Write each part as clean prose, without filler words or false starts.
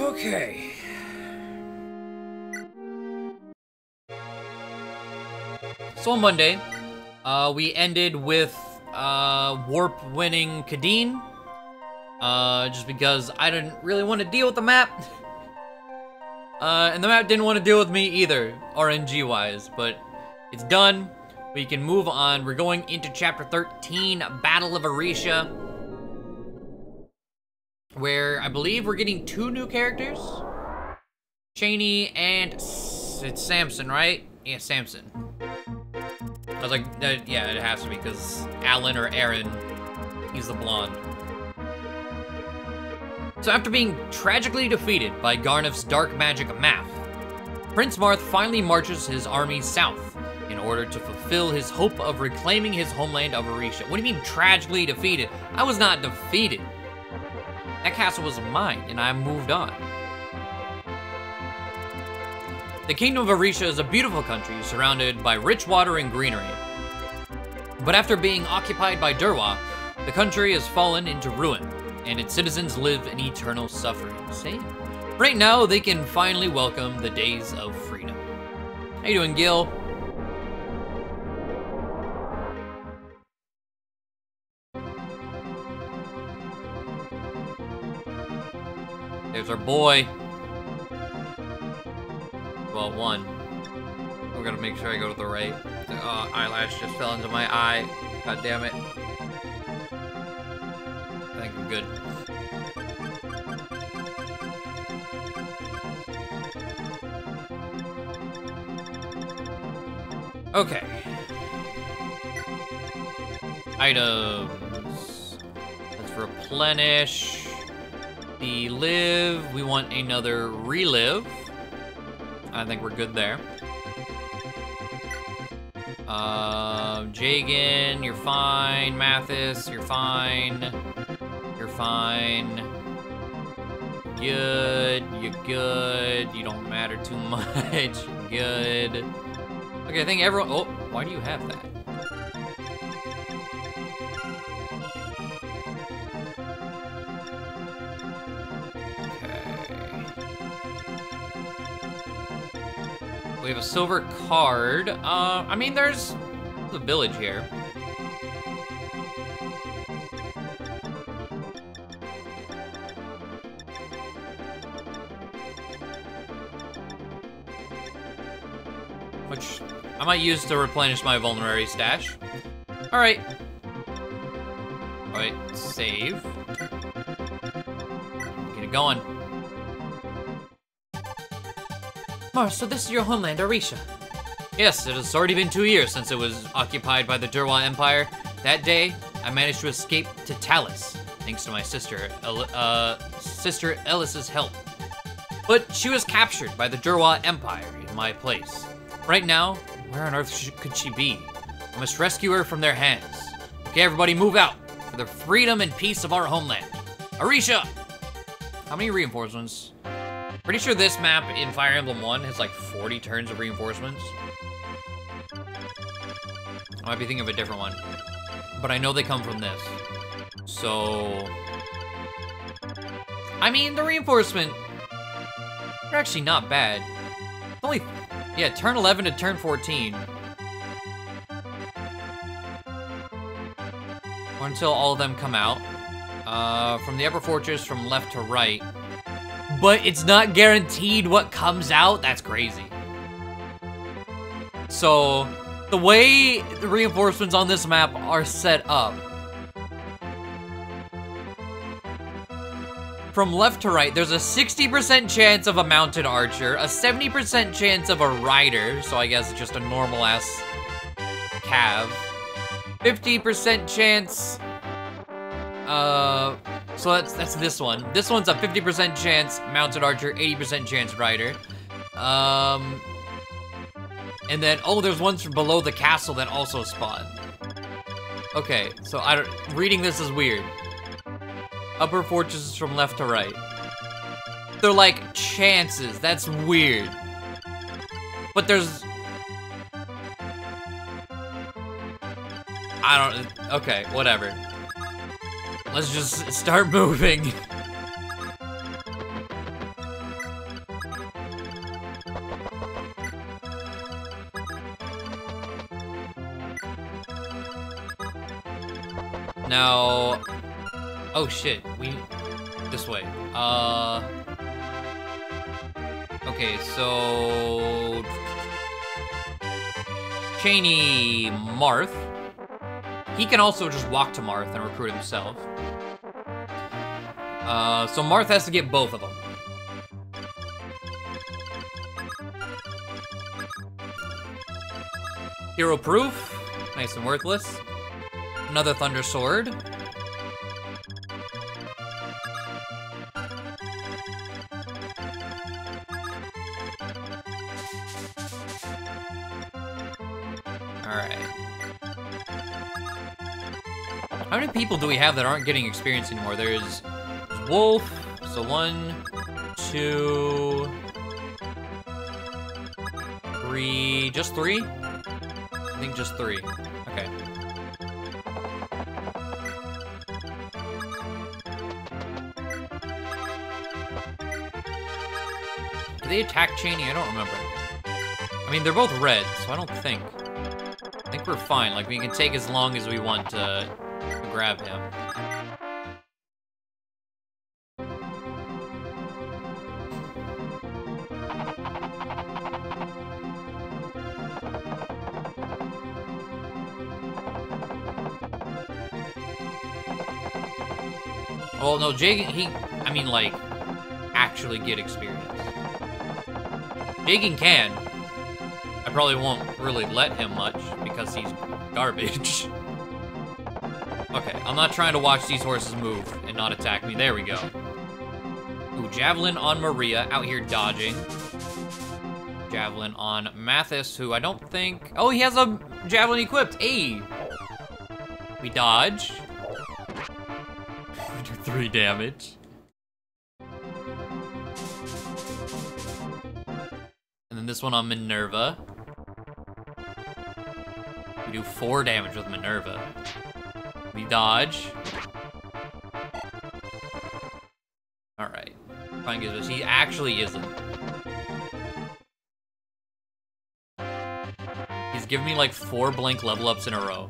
Okay. So on Monday, we ended with warp winning Kynim. Just because I didn't really want to deal with the map. And the map didn't want to deal with me either, RNG-wise, but it's done. We can move on. We're going into Chapter 13, Battle of Arisha, where I believe we're getting 2 new characters. Cheney and it's Samson, right? Yeah, Samson. I was like, yeah, it has to be, because Alan or Aaron, he's the blonde. So after being tragically defeated by Garneff's dark magic Marth, Prince Marth finally marches his army south in order to fulfill his hope of reclaiming his homeland of Arisha. What do you mean tragically defeated? I was not defeated. That castle was mine, and I moved on. The Kingdom of Arisha is a beautiful country surrounded by rich water and greenery. But after being occupied by Durwa, the country has fallen into ruin, and its citizens live in eternal suffering. See? Right now, they can finally welcome the days of freedom. How you doing, Gil? There's our boy. Well, one. We're gonna make sure I go to the right. Eyelash just fell into my eye. God damn it. I think I'm good. Okay. Items. Let's replenish. The live. We want another relive. I think we're good there. Jagan, you're fine. Mathis, you're fine. You're fine. Good. You're good. You don't matter too much. Good. Okay, I think everyone... Oh, why do you have that? Okay. We have a silver card. I mean, there's a village here. Which I might use to replenish my vulnerary stash. Alright. Alright, save. Get it going. Marth, so this is your homeland, Arisha. Yes, it has already been 2 years since it was occupied by the Durwa Empire. That day, I managed to escape to Talus, thanks to my sister, Sister Ellis's help. But she was captured by the Durwa Empire in my place. Right now, where on earth could she be? I must rescue her from their hands. Okay, everybody move out for the freedom and peace of our homeland. Arisha! How many reinforcements? Pretty sure this map in Fire Emblem 1 has like 40 turns of reinforcements. I might be thinking of a different one. But I know they come from this. So... I mean, the reinforcement... they're actually not bad. Only... yeah, turn 11 to turn 14. Or until all of them come out. From the upper fortress, from left to right. But it's not guaranteed what comes out? That's crazy. So, the way the reinforcements on this map are set up. From left to right, there's a 60% chance of a mounted archer, a 70% chance of a rider, so I guess just a normal-ass cav. 50% chance, so that's this one. This one's a 50% chance mounted archer, 80% chance rider. And then, oh, there's ones from below the castle that also spawn. Okay, so reading this is weird. Upper fortresses from left to right. They're like chances. That's weird. But there's... I don't... okay, whatever. Let's just start moving. Now... Oh shit, this way. Okay, so... Cheney Marth. He can also just walk to Marth and recruit himself. So Marth has to get both of them. Hero proof, nice and worthless. Another Thunder Sword. Alright. How many people do we have that aren't getting experience anymore? There's Wolf, so 1, 2, 3, just 3? I think just 3. Okay. Do they attack Cheney? I don't remember. I mean, they're both red, so I don't think. I think we're fine. Like, we can take as long as we want to grab him. Well, no, Jagan, I mean, like, actually get experience. Jagan can. I probably won't really let him much because he's garbage. Okay, I'm not trying to watch these horses move and not attack me. There we go. Ooh, Javelin on Maria, out here dodging. Javelin on Mathis, who I don't think... Oh, he has a Javelin equipped. Hey! We dodge. We do 3 damage. And then this one on Minerva. We do 4 damage with Minerva. We dodge. Alright. Fine, gives us. He actually isn't. He's given me like 4 blink level ups in a row.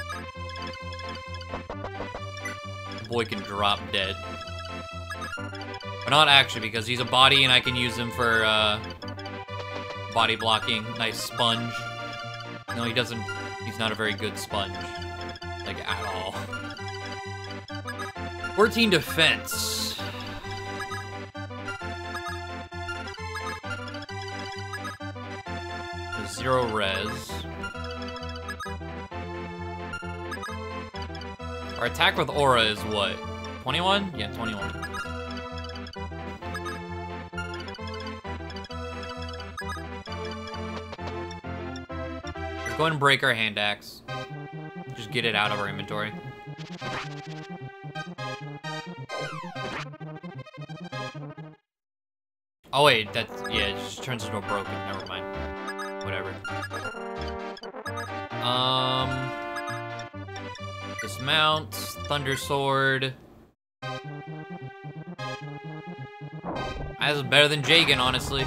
The boy can drop dead. But not actually, because he's a body and I can use him for body blocking. Nice sponge. No, he doesn't. He's not a very good sponge. Like, at all. 14 defense. There's 0 res. Our attack with aura is what? 21? Yeah, 21. Let's go ahead and break our hand axe. Just get it out of our inventory. Oh wait, that's, yeah, it just turns into a broken, never mind. Whatever. Dismount, Thunder Sword. That's better than Jagan, honestly.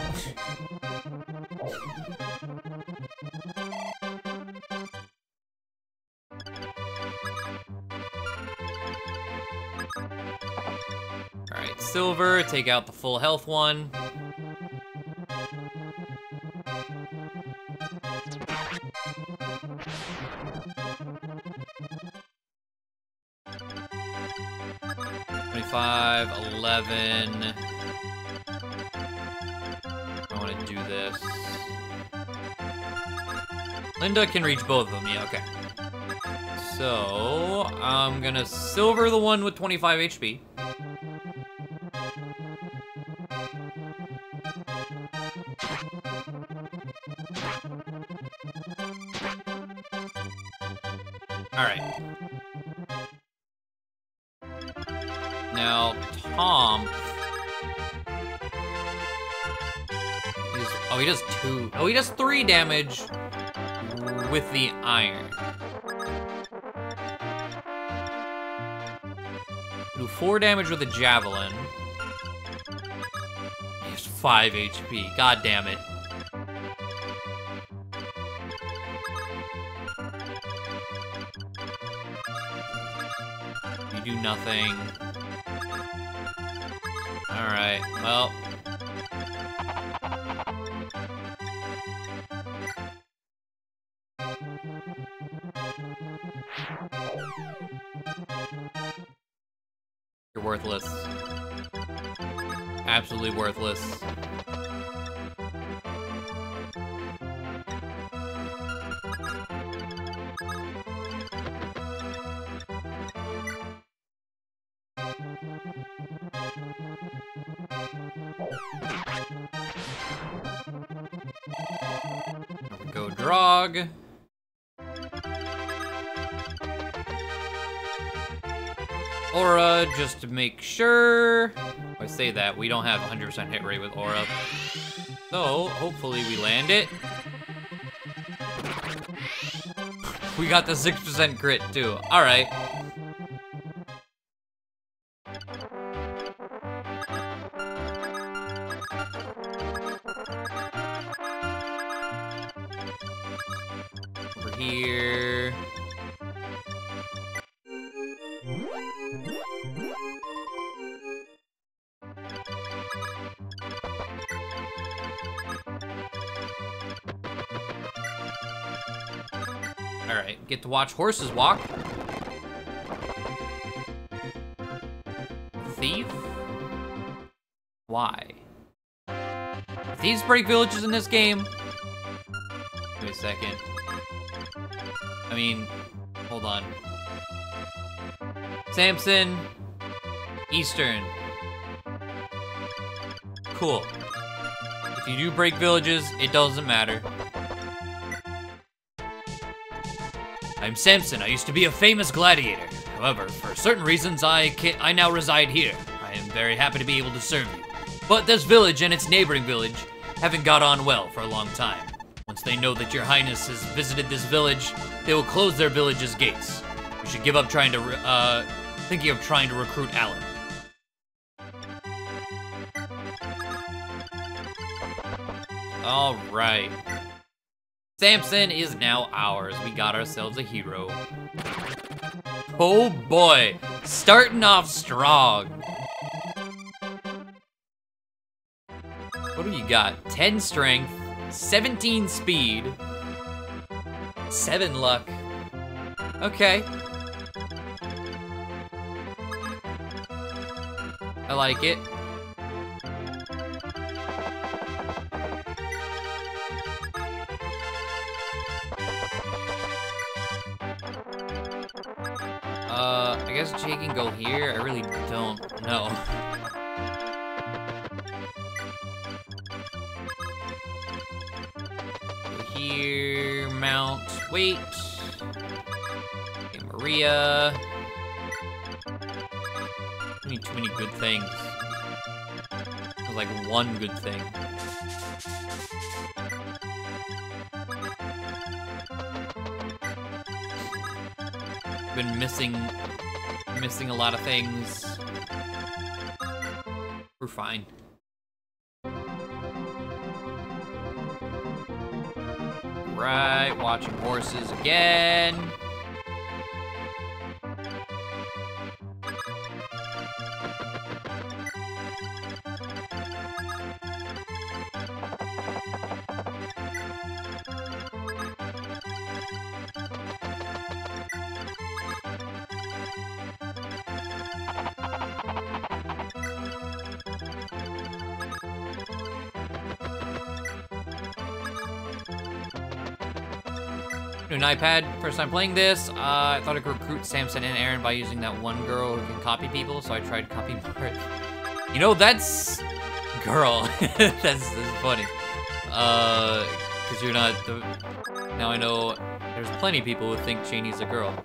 Alright, silver, take out the full health one. $25, $11. I want to do this. Linda can reach both of them, yeah, okay. So, I'm gonna silver the one with 25 HP. Alright. Now, Tom. Oh, he does 2. Oh, he does 3 damage with the iron. Do 4 damage with the javelin. He has 5 HP. God damn it. do nothing. Alright, well. You're worthless. Absolutely worthless. There we go, Drog. Aura, just to make sure. I say that, we don't have 100% hit rate with Aura. So, hopefully we land it. We got the 6% crit too. Alright. Over here. Alright, get to watch horses walk. Thief? Why? Thieves break villages in this game? Wait a second. I mean, hold on. Samson, Eastern. Cool. If you do break villages, it doesn't matter. I'm Samson. I used to be a famous gladiator. However, for certain reasons, I now reside here. I am very happy to be able to serve you. But this village and its neighboring village haven't got on well for a long time. Once they know that your highness has visited this village, they will close their village's gates. You should give up thinking of trying to recruit Alan. All right. Samson is now ours. We got ourselves a hero. Oh boy, starting off strong. What do you got? 10 strength, 17 speed, 7 luck. Okay. I like it. I guess Jay can go here. I really don't know. Go here, mount, wait. Okay, Maria. I need too many good things. There's like one good thing. Been missing a lot of things. We're fine. Right, watching horses again. An iPad, first time playing this. I thought I could recruit Samson and Aaron by using that one girl who can copy people, so I tried copying Marth. You know, that's... Girl. that's funny. Because you're not... Now I know there's plenty of people who think Janie's a girl.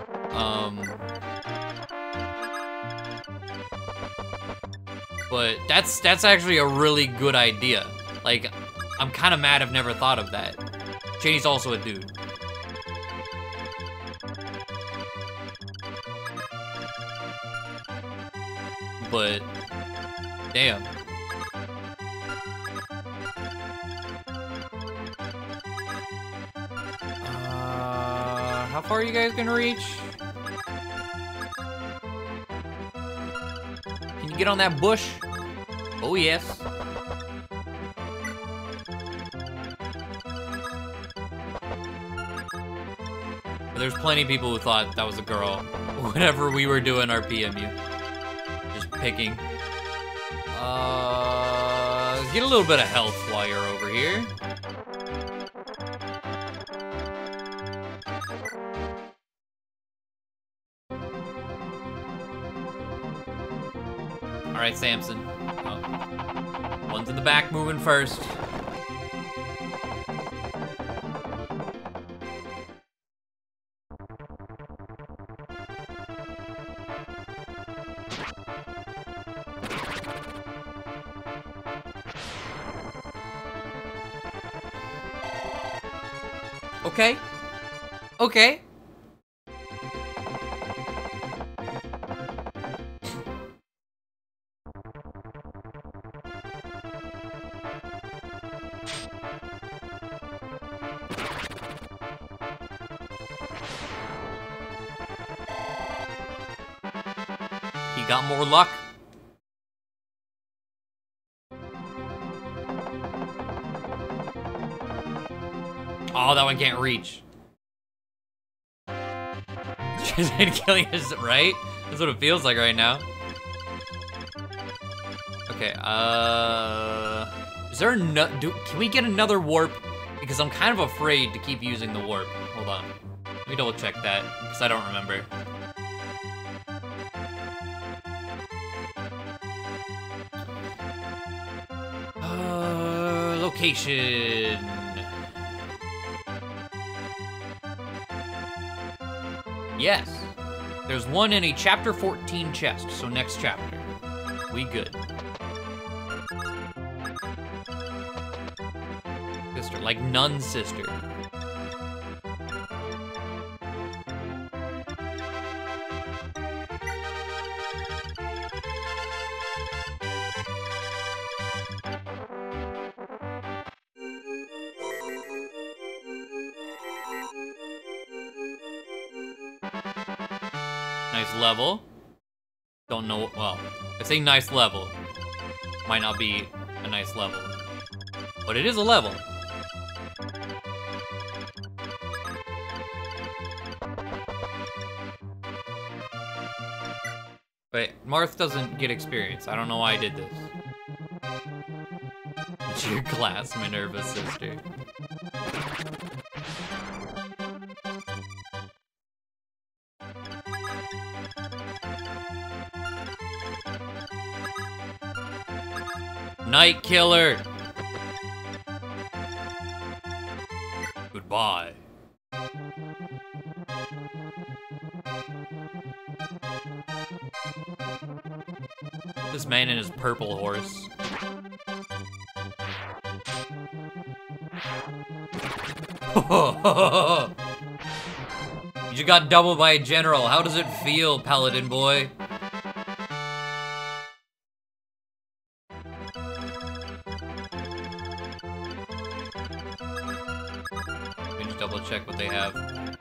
But that's actually a really good idea. Like, I'm kind of mad I've never thought of that. Janie's also a dude. But, damn. How far are you guys gonna reach? get on that bush. Oh, yes. There's plenty of people who thought that was a girl whenever we were doing our PMU. Just picking. Get a little bit of health while you're over here. All right, Samson. Oh. One's in the back moving first. Okay. Okay. He got more luck. Oh, that one can't reach. Just killing us, right? That's what it feels like right now. Okay, is there can we get another warp? Because I'm kind of afraid to keep using the warp. Hold on. Let me double check that, because I don't remember. Location. Yes. There's one in a chapter 14 chest, so next chapter. We good. Sister, like Nun's sister. Nice level. Don't know, well, I say nice level. Might not be a nice level. But it is a level. Wait, Marth doesn't get experience. I don't know why I did this. It's your class, Minerva's sister. Night Killer! Goodbye. This man and his purple horse. You just got doubled by a general. How does it feel, Paladin boy? Double check what they have.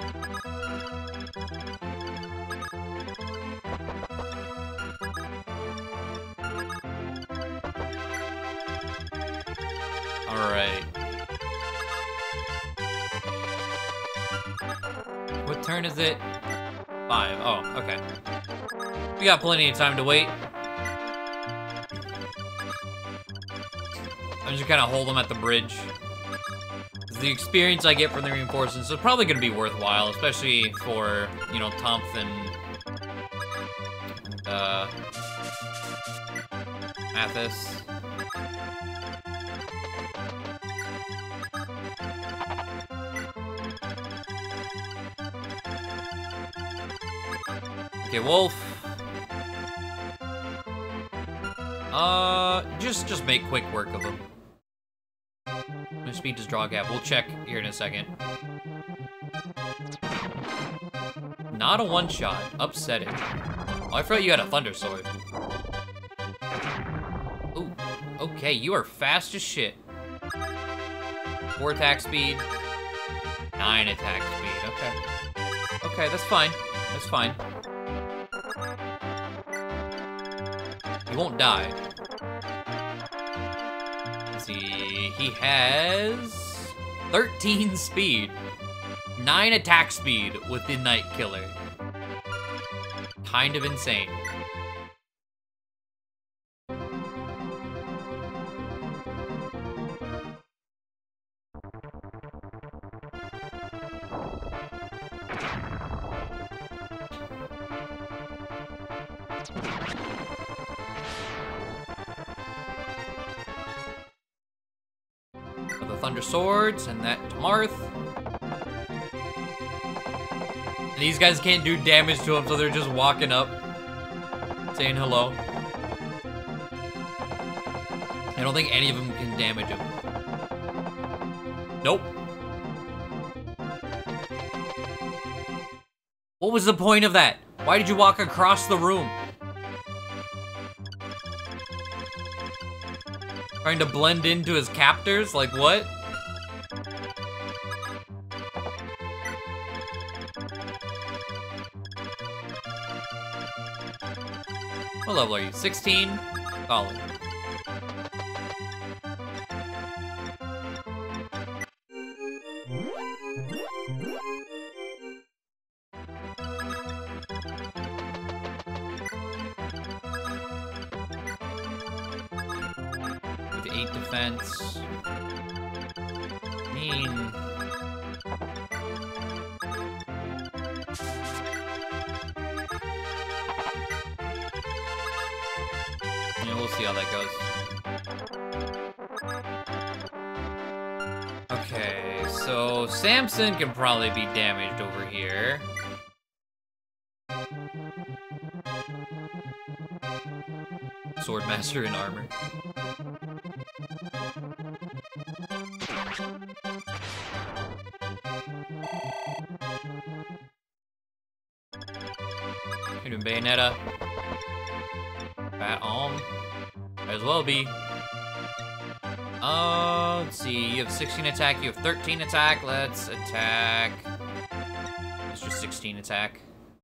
All right. What turn is it? 5. Oh, okay. We got plenty of time to wait. I'm just gonna hold them at the bridge. The experience I get from the reinforcements is probably going to be worthwhile, especially for, you know, Tomph and Athos. Okay, Wolf. Just make quick work of him. Speed does draw a gap. We'll check here in a second. Not a one-shot. Upsetting. Oh, I forgot you had a Thunder Sword. Ooh. Okay, you are fast as shit. 4 attack speed. 9 attack speed. Okay. Okay, that's fine. That's fine. He won't die. Let's see, he has 13 speed, 9 attack speed with the Night Killer. Kind of insane. The Thunder Swords, and that to Marth. And these guys can't do damage to him, so they're just walking up, saying hello. I don't think any of them can damage him. Nope. What was the point of that? Why did you walk across the room? Trying to blend into his captors? Like what? What level are you? 16? Solid. With 8 defense. Yeah, we'll see how that goes. Okay, so Samson can probably be damaged over here. Swordmaster in armor. Kynim Bayonetta. Fat Alm. Might as well be. Let's see. You have 16 attack, you have 13 attack. Let's attack. It's just 16 attack.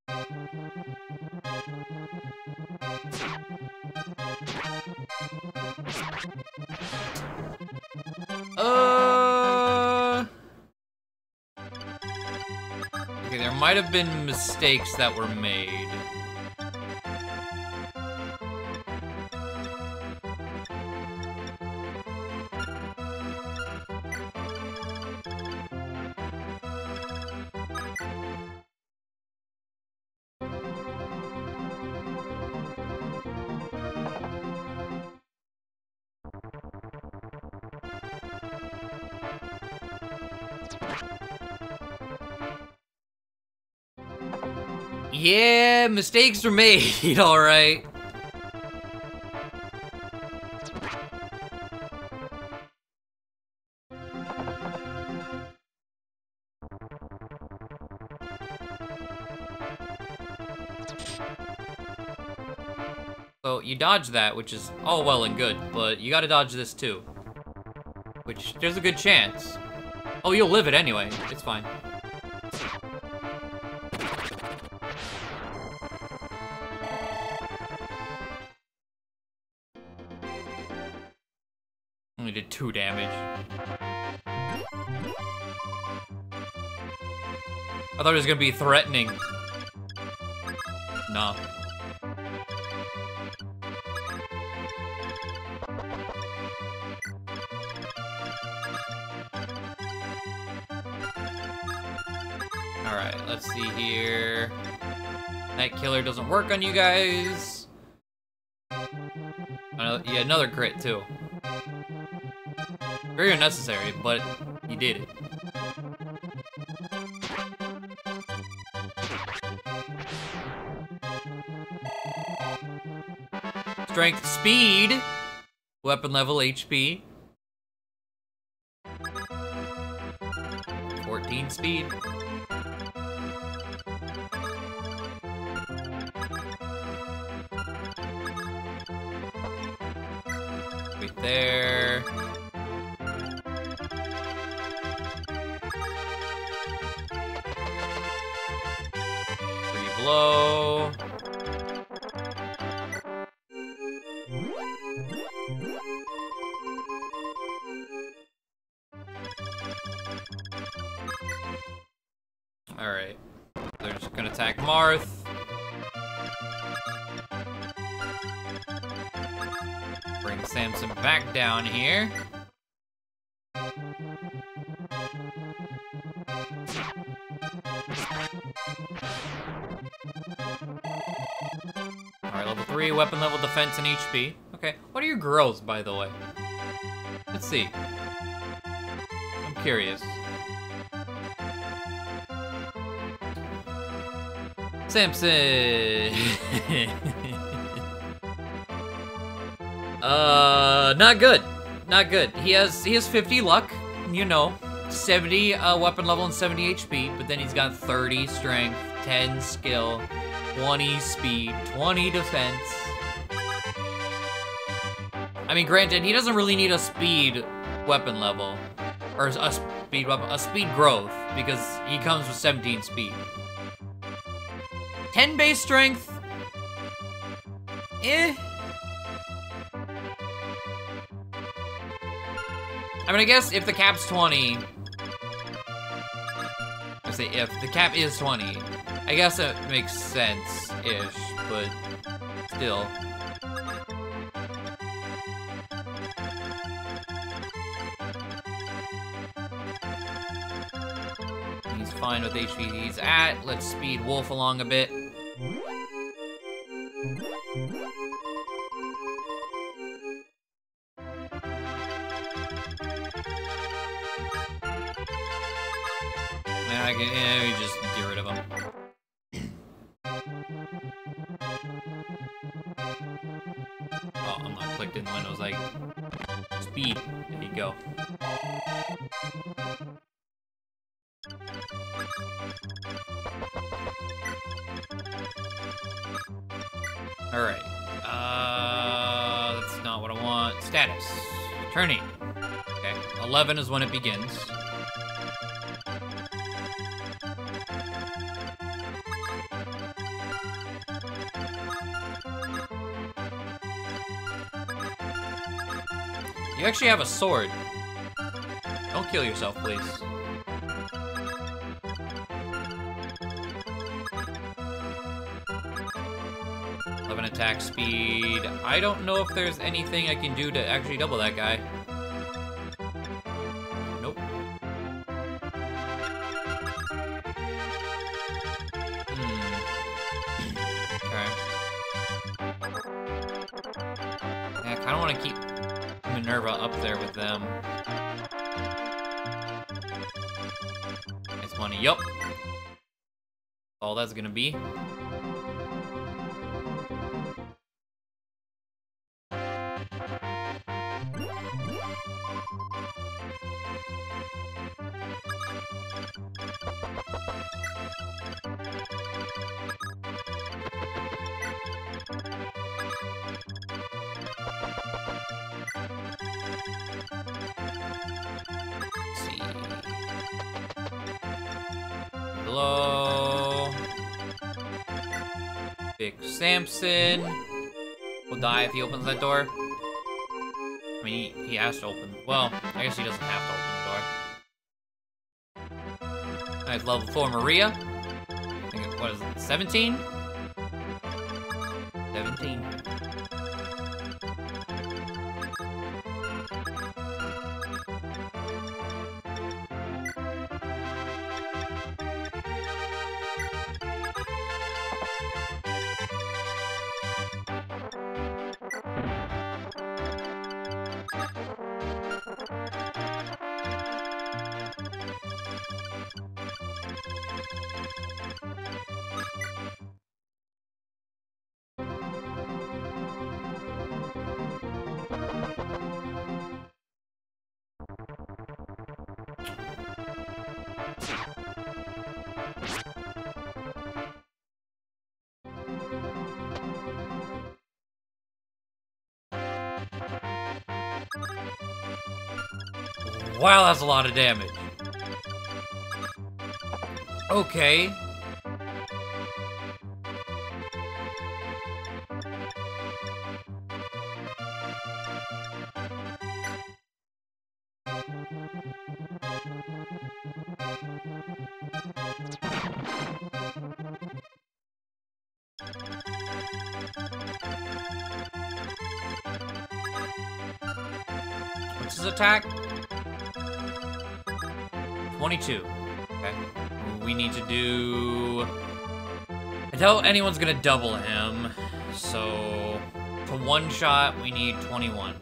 Okay, there might have been mistakes that were made. Yeah, mistakes were made, alright. So, you dodge that, which is all well and good, but you gotta dodge this too. Which, there's a good chance. Oh, you'll live it anyway, it's fine. Only did 2 damage. I thought it was gonna be threatening. No. Alright, let's see here. Night Killer doesn't work on you guys. Yeah, another crit too. Very unnecessary, but you did it. Strength, speed, weapon level, HP. 14 speed. Right there. Free blow. Alright. They're just gonna attack Marth. Bring Samson back down here. Alright, level 3, weapon level, defense, and HP. Okay, what are your growths, by the way? Let's see. I'm curious. Samson! Not good. Not good. He has 50 luck, you know. 70 weapon level and 70 HP, but then he's got 30 strength, 10 skill, 20 speed, 20 defense. I mean, granted, he doesn't really need a speed weapon level, or a speed growth, because he comes with 17 speed. 10 base strength? Eh. I mean, I guess if the cap's 20, I say if, the cap is 20, I guess it makes sense-ish, but still. He's fine with HP he's at. Let's speed Wolf along a bit. Yeah, we just get rid of him. Oh, I'm not clicked in the windows, like, speed. There you go. Alright. That's not what I want. Status. Turning. Okay. 11 is when it begins. You actually have a sword. Don't kill yourself, please. 11 attack speed. I don't know if there's anything I can do to actually double that guy. Nope. Okay. Yeah, I kinda wanna keep Minerva up there with them. It's money. Yup. All that's gonna be. Hello. Big Samson will die if he opens that door. I mean, he has to open. Well, I guess he doesn't have to open the door. Nice level 4 Maria. I think what is it? 17? 17. Wow, that's a lot of damage. Okay. his attack? 22. Okay. We need to do... I doubt anyone's gonna double him. So, to one-shot, we need 21.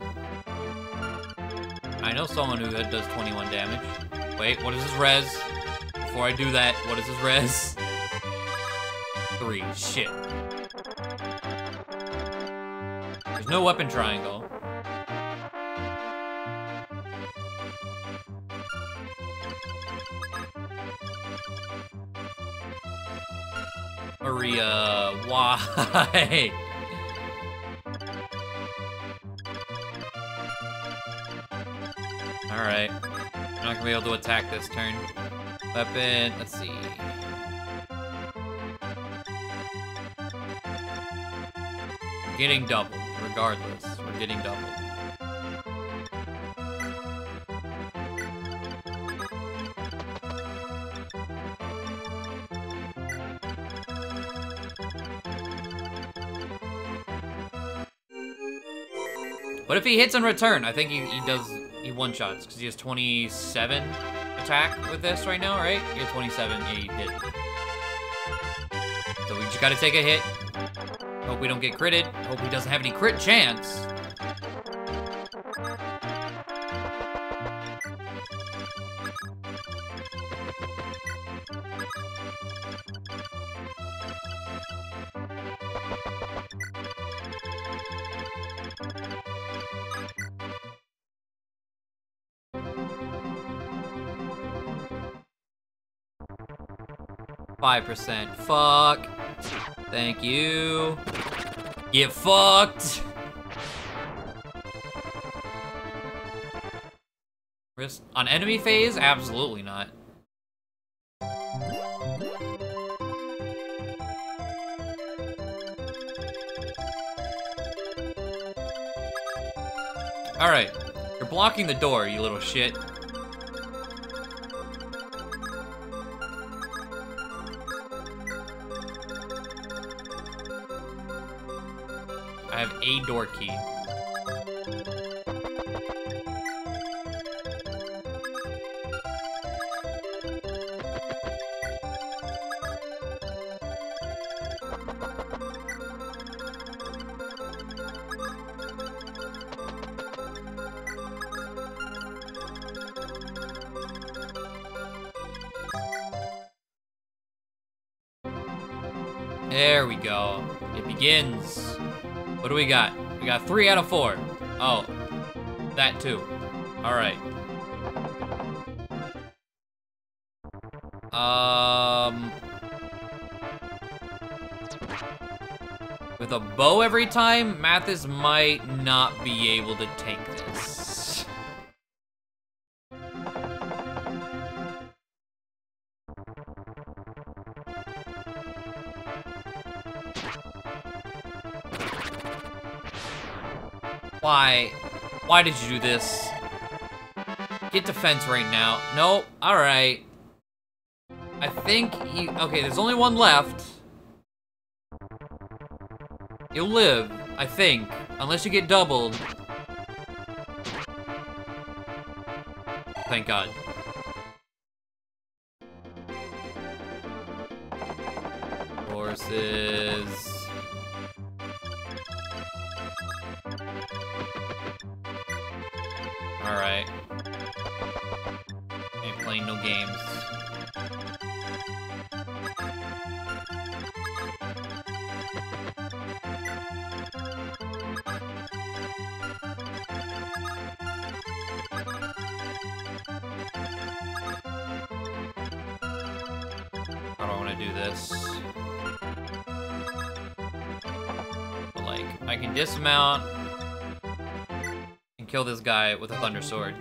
I know someone who does 21 damage. Wait, what is his res? Before I do that, what is his res? 3. Shit. There's no weapon triangle. Maria, why? Alright. I'm not gonna be able to attack this turn. Weapon, let's see. We're getting doubled, regardless. We're getting doubled. What if he hits in return? I think he one-shots, because he has 27 attack with this right now, right? He has 27, yeah, he did. So we just gotta take a hit. Hope we don't get critted. Hope he doesn't have any crit chance. %. Fuck. Thank you. Get fucked. Risk on enemy phase? Absolutely not. Alright. You're blocking the door, you little shit. I have a door key. There we go. It begins. What do we got? We got 3 out of 4. Oh, that too. All right. With a bow every time, Mathis might not be able to take this. Why? Why did you do this? Get defense right now. Nope. Alright. I think you... Okay, there's only one left. You'll live, I think. Unless you get doubled. Thank God. Horses... Alright. Ain't playing no games. How do I want to do this? But, like, I can dismount and kill this guy with a thunder sword.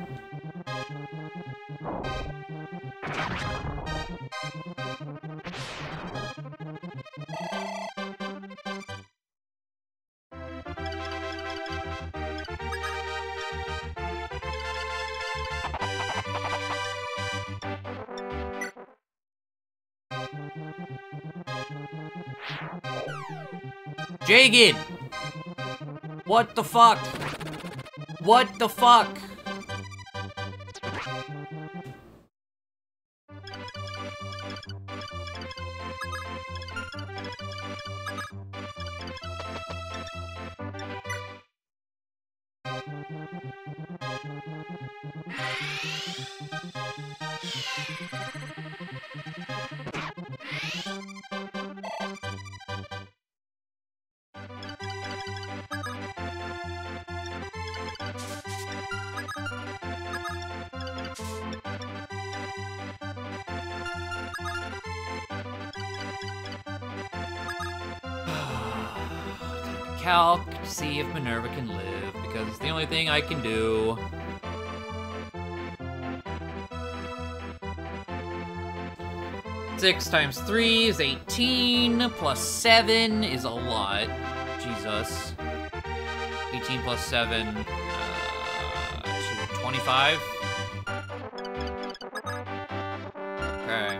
Jagged! What the fuck? What the fuck? Calc to see if Minerva can live, because it's the only thing I can do. Six times 3 is 18, plus 7 is a lot. Jesus. 18 plus 7, 25? Okay.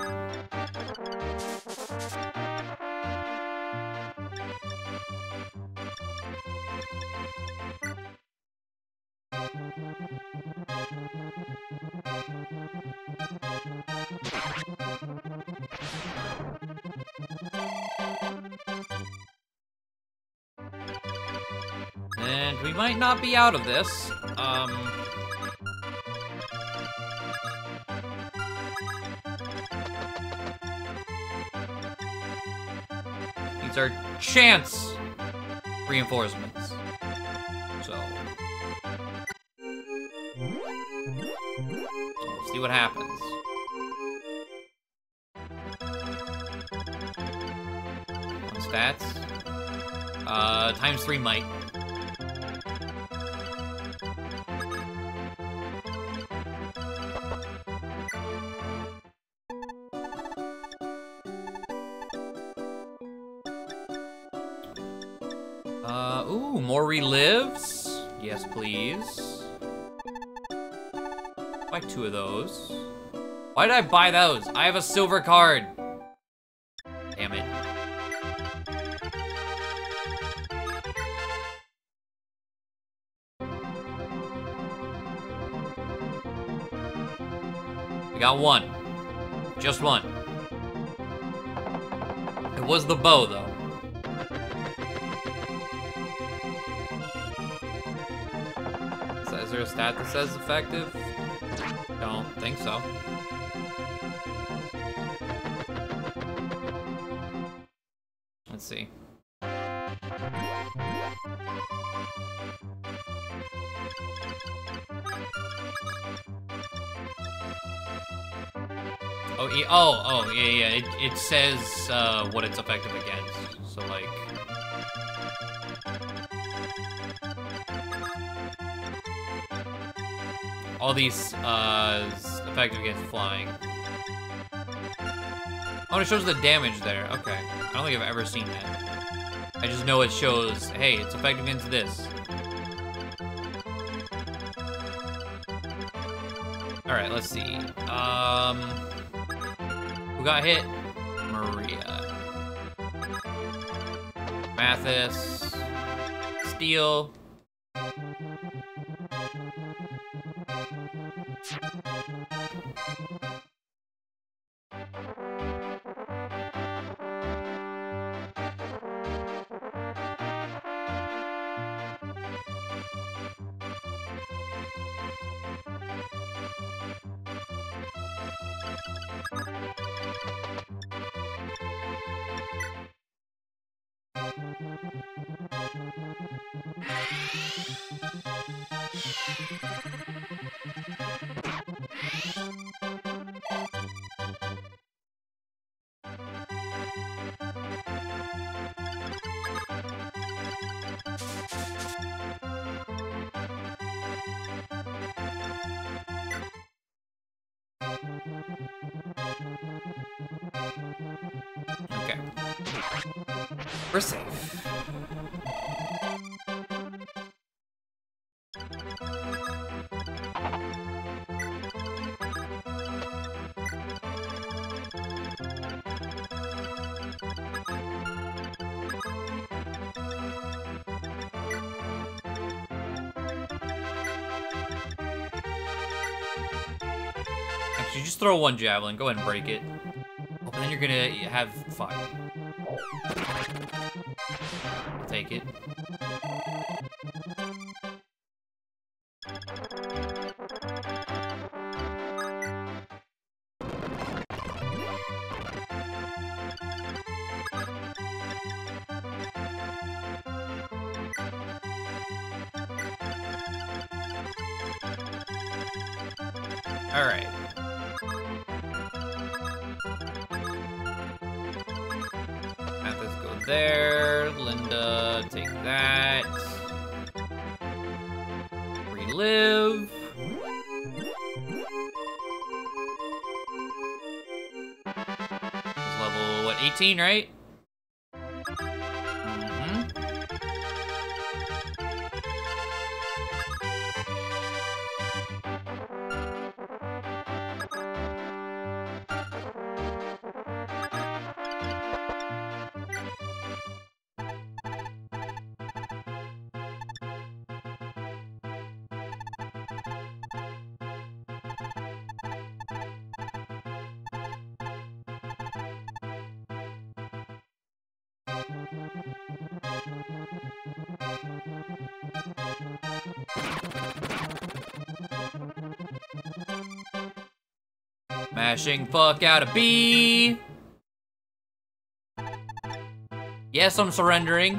And we might not be out of this. These are chance reinforcements. So we'll see what happens. On stats. Times 3 might. Ooh, more relives? Yes, please. Buy 2 of those. Why did I buy those? I have a silver card. Damn it. We got 1. Just 1. It was the bow, though. Is there a stat that says effective? Don't think so. Let's see. Oh, yeah. It says what it's effective against. So, like... all these, effective against flying. Oh, it shows the damage there. Okay. I don't think I've ever seen that. I just know it shows, hey, it's effective against this. Alright, let's see. Who got hit? Maria. Mathis. Steel. Okay. We're safe. Actually, just throw 1 javelin. Go ahead and break it. Oh, but then you're gonna have 5. Take it. Alright. Let's go there. Linda, take that. Relive. It's level, what, 18, right? Mashing fuck out of B. Yes, I'm surrendering.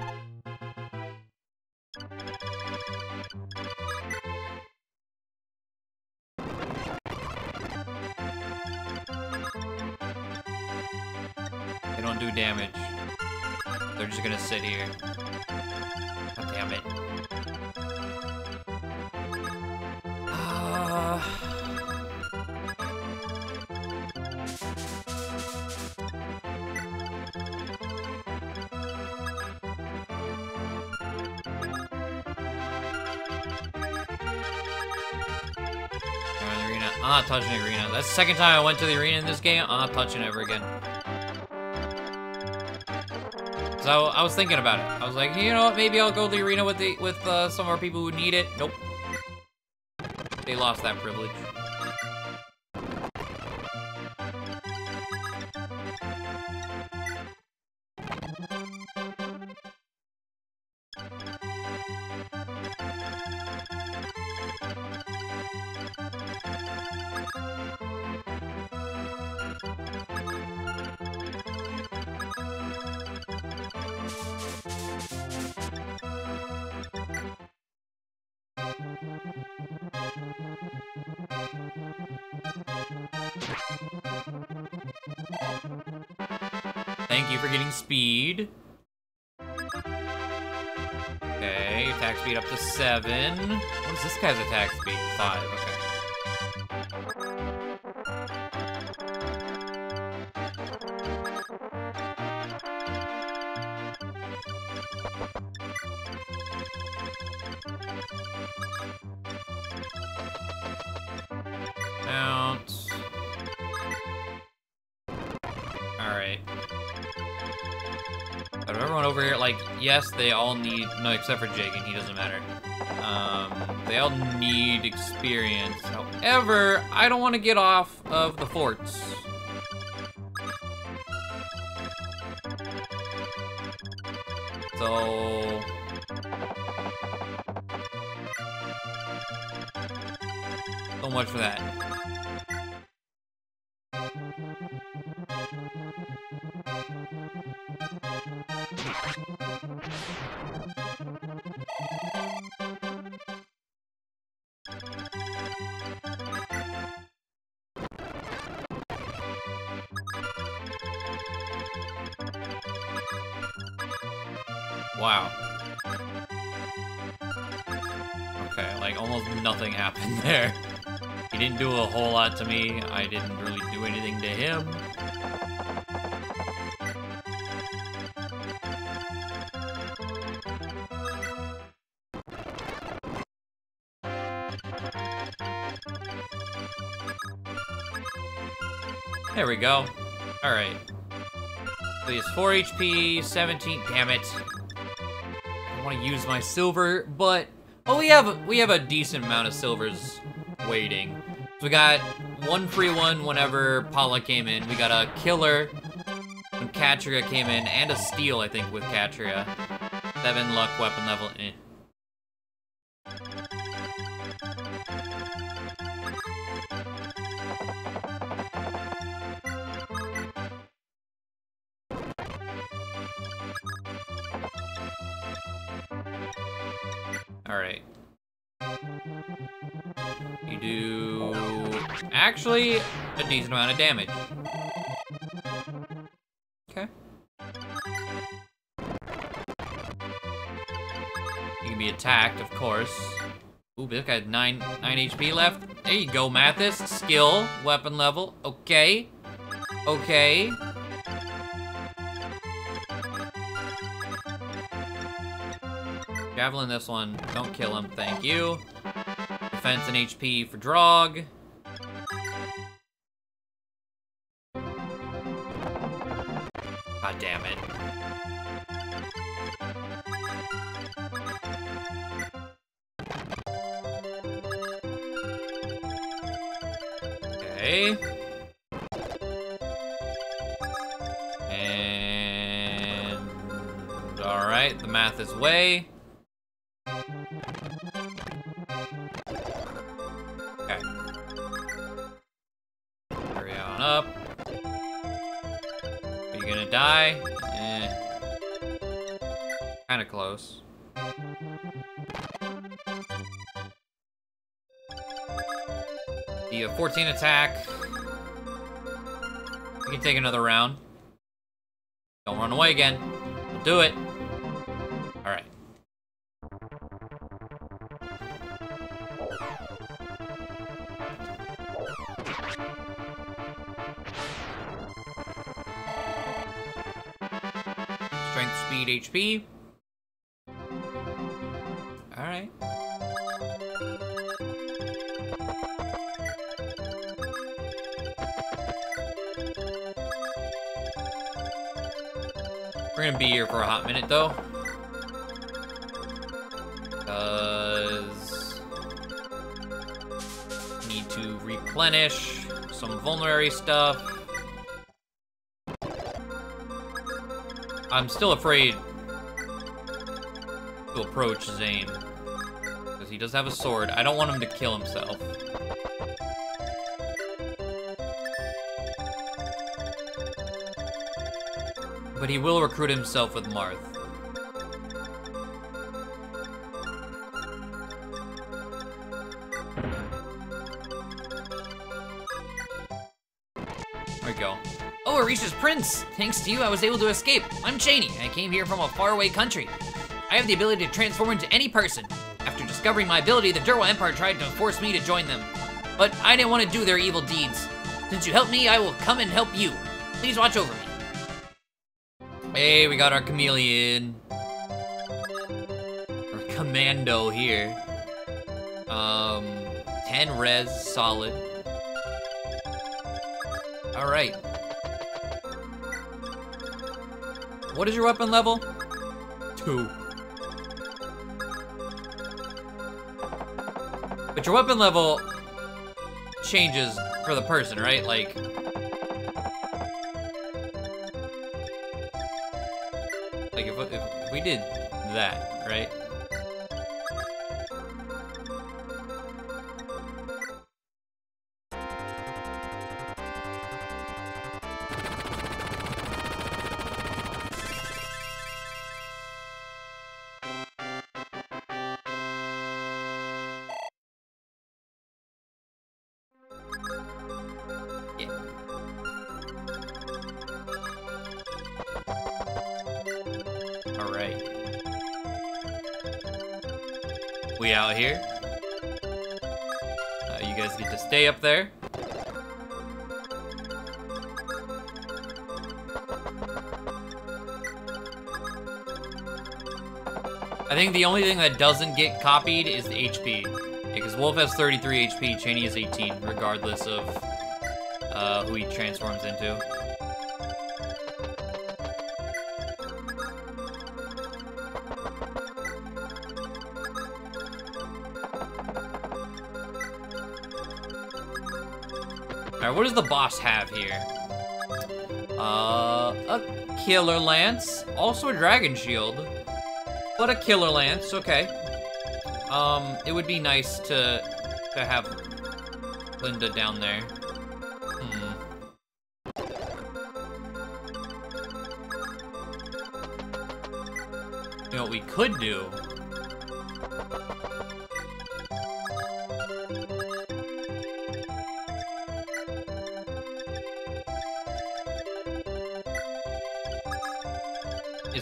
They don't do damage. They're just gonna sit here. God damn it. I'm not touching the arena. That's the second time I went to the arena in this game. I'm not touching it ever again. So I was thinking about it. I was like, you know what? Maybe I'll go to the arena with some of our people who need it. Nope. They lost that privilege. Thank you for getting speed. Okay, attack speed up to 7. What is this guy's attack speed? 5, okay. Mount. Alright. But everyone over here, like, yes, they all need, no, except for Jake, and he doesn't matter. They all need experience. However, I don't want to get off of the forts. So... so much for that. Wow. Okay, like almost nothing happened there. He didn't do a whole lot to me. I didn't really do anything to him. There we go. Alright. So he has 4 HP, 17, damn it. I want to use my silver, but well, we have a decent amount of silvers waiting. So we got one free one whenever Paula came in. We got a killer when Katria came in, and a steal, I think, with Katria. 7 luck, weapon level, eh. Alright. You do actually a decent amount of damage. Okay. You can be attacked, of course. Ooh, this guy had 9 HP left. There you go, Mathis. Skill, weapon level. Okay. Okay. Javelin this one. Don't kill him. Thank you. Defense and HP for Drog. God damn it. Okay. And... alright, the math is way. Okay. Hurry on up. Are you gonna die? Eh. Kinda close. You have 14 attack. You can take another round. Don't run away again. We'll do it. Alright. Strength, speed, HP. Alright. We're gonna be here for a hot minute, though. Because... need to replenish some vulnerary stuff. I'm still afraid to approach Zane. Because he does have a sword. I don't want him to kill himself. But he will recruit himself with Marth. There we go. Oh, Orisha's prince! Thanks to you, I was able to escape. I'm Cheney. I came here from a faraway country. I have the ability to transform into any person. After discovering my ability, the Durwa Empire tried to force me to join them. But I didn't want to do their evil deeds. Since you helped me, I will come and help you. Please watch over me. Hey, we got our chameleon. Or commando here. 10 res, solid. Alright. What is your weapon level? 2. But your weapon level changes for the person, right? Like... if we did that, right? Yeah. Alright. We out here. You guys get to stay up there. I think the only thing that doesn't get copied is the HP. Because Wolf has 33 HP, Cheney is 18, regardless of who he transforms into. Alright, what does the boss have here? A Killer Lance. Also a Dragon Shield. But a Killer Lance, okay. It would be nice to have Linda down there. You know what we could do?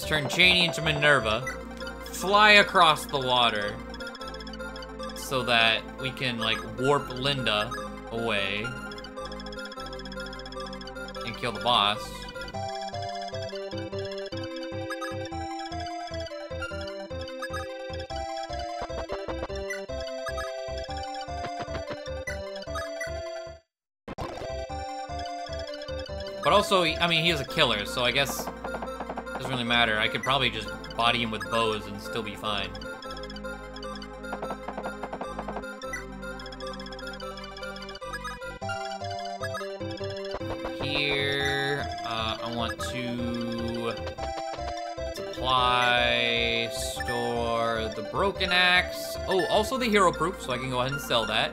turn Cheney into Minerva, fly across the water so that we can, like, warp Linda away and kill the boss. But also, I mean, he is a killer, so I guess it doesn't really matter. I could probably just body him with bows and still be fine. Here, I want to supply, store the broken axe. Oh, also the hero proof, so I can go ahead and sell that.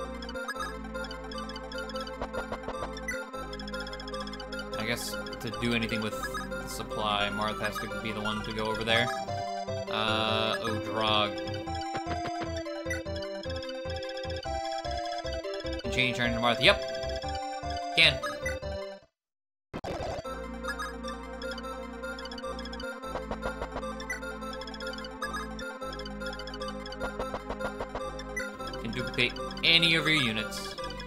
I guess to do anything with the supply, Marth has to be the one to go over there. Oh, Drog. Change turn to Marth. Yep. Can. Can duplicate any of your units.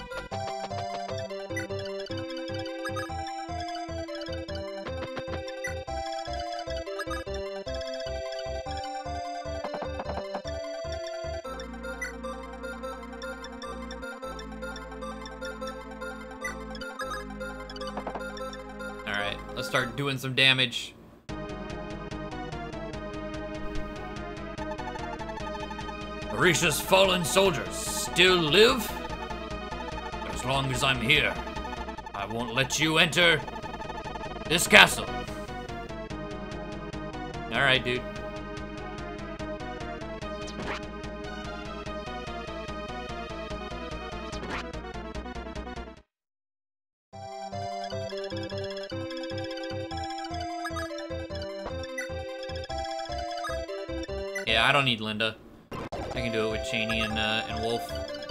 Alright, let's start doing some damage. Orisha's fallen soldiers still live? But as long as I'm here, I won't let you enter this castle. Alright, dude. Yeah, I don't need Linda. I can do it with Cheney and Wolf.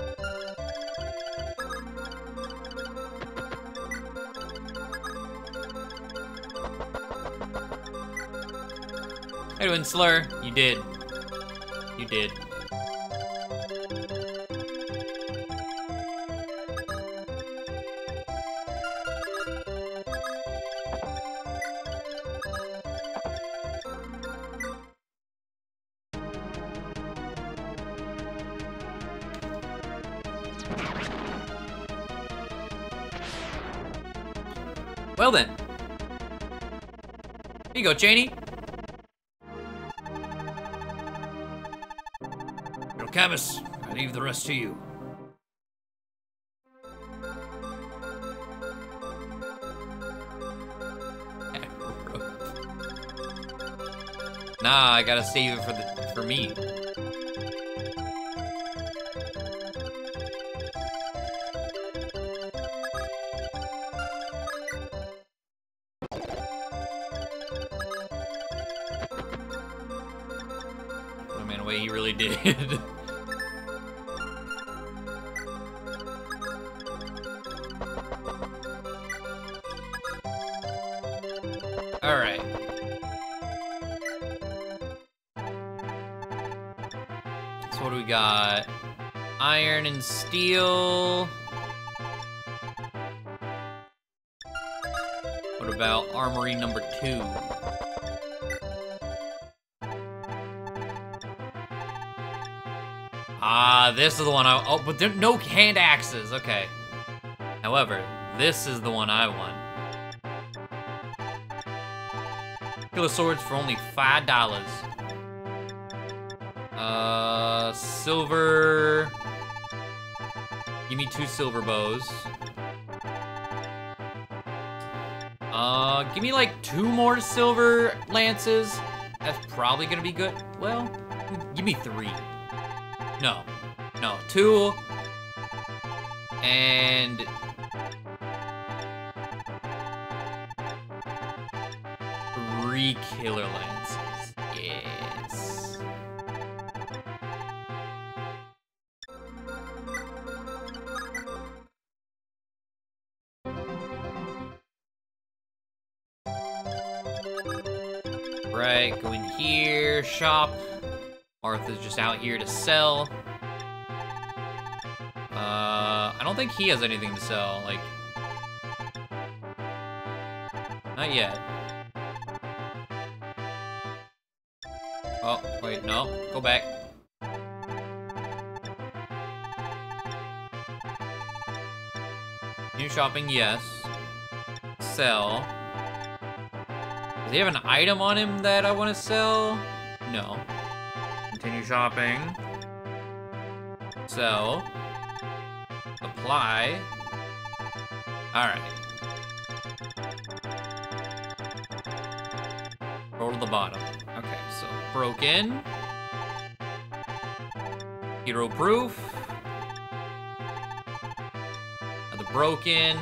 How you doing, Slur? You did. You did. Well then. Here you go, Cheney. Camus, I leave the rest to you. Nah, I gotta save it for me. Oh man, the way he really did. Alright. So what do we got? Iron and steel. What about armory number 2? Ah, this is the one I... Oh, but there are no hand axes. Okay. However, this is the one I want. Killer swords for only $5. Silver. Give me 2 silver bows. Give me like 2 more silver lances. That's probably gonna be good. Well, give me 3. No, 2. And 3 killer lances. Yes. Right, go in here, shop. Marth is just out here to sell. I don't think he has anything to sell, like... Not yet. Oh, wait, no. Go back. New shopping, yes. Sell. Does he have an item on him that I want to sell? No. Continue shopping. Sell. Apply. Alright. Roll to the bottom. Okay, so broken. Hero proof. Another broken.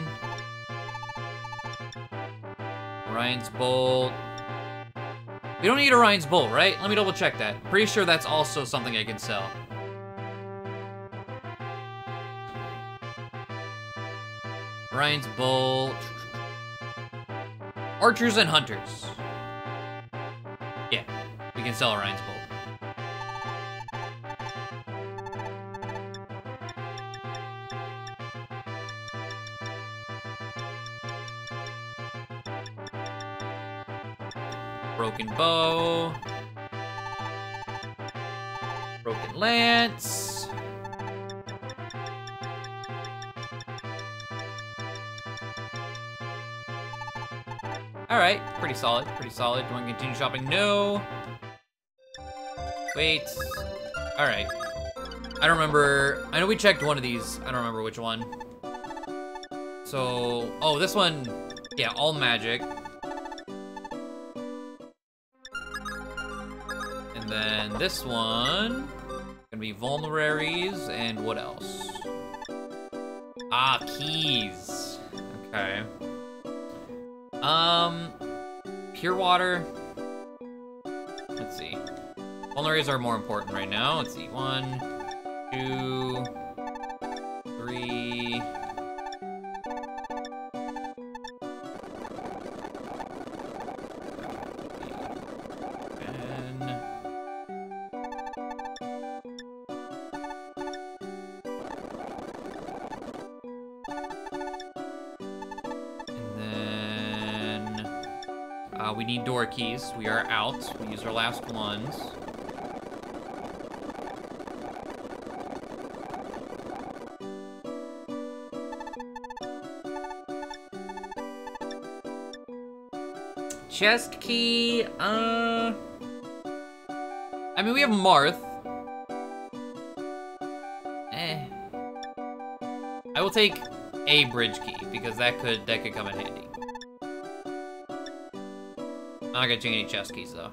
Orion's Bolt. We don't need Orion's Bolt, right? Let me double check that. Pretty sure that's also something I can sell. Orion's Bolt. Archers and Hunters. Yeah, we can sell Orion's Bolt. Broken bow. Broken lance. Alright, pretty solid, pretty solid. Do you want to continue shopping? No. Wait. Alright. I don't remember. I know we checked one of these. I don't remember which one. So, oh, this one, yeah, all magic. And then this one, gonna be vulneraries, and what else? Ah, keys. Okay. Pure water. Let's see. Vulneraries are more important right now. Let's see. 1, 2, 3. We need door keys. We are out. We used our last ones. Chest key, I mean, we have Marth. I will take a bridge key, because that could come in handy. I'm not gonna take any chest keys, though.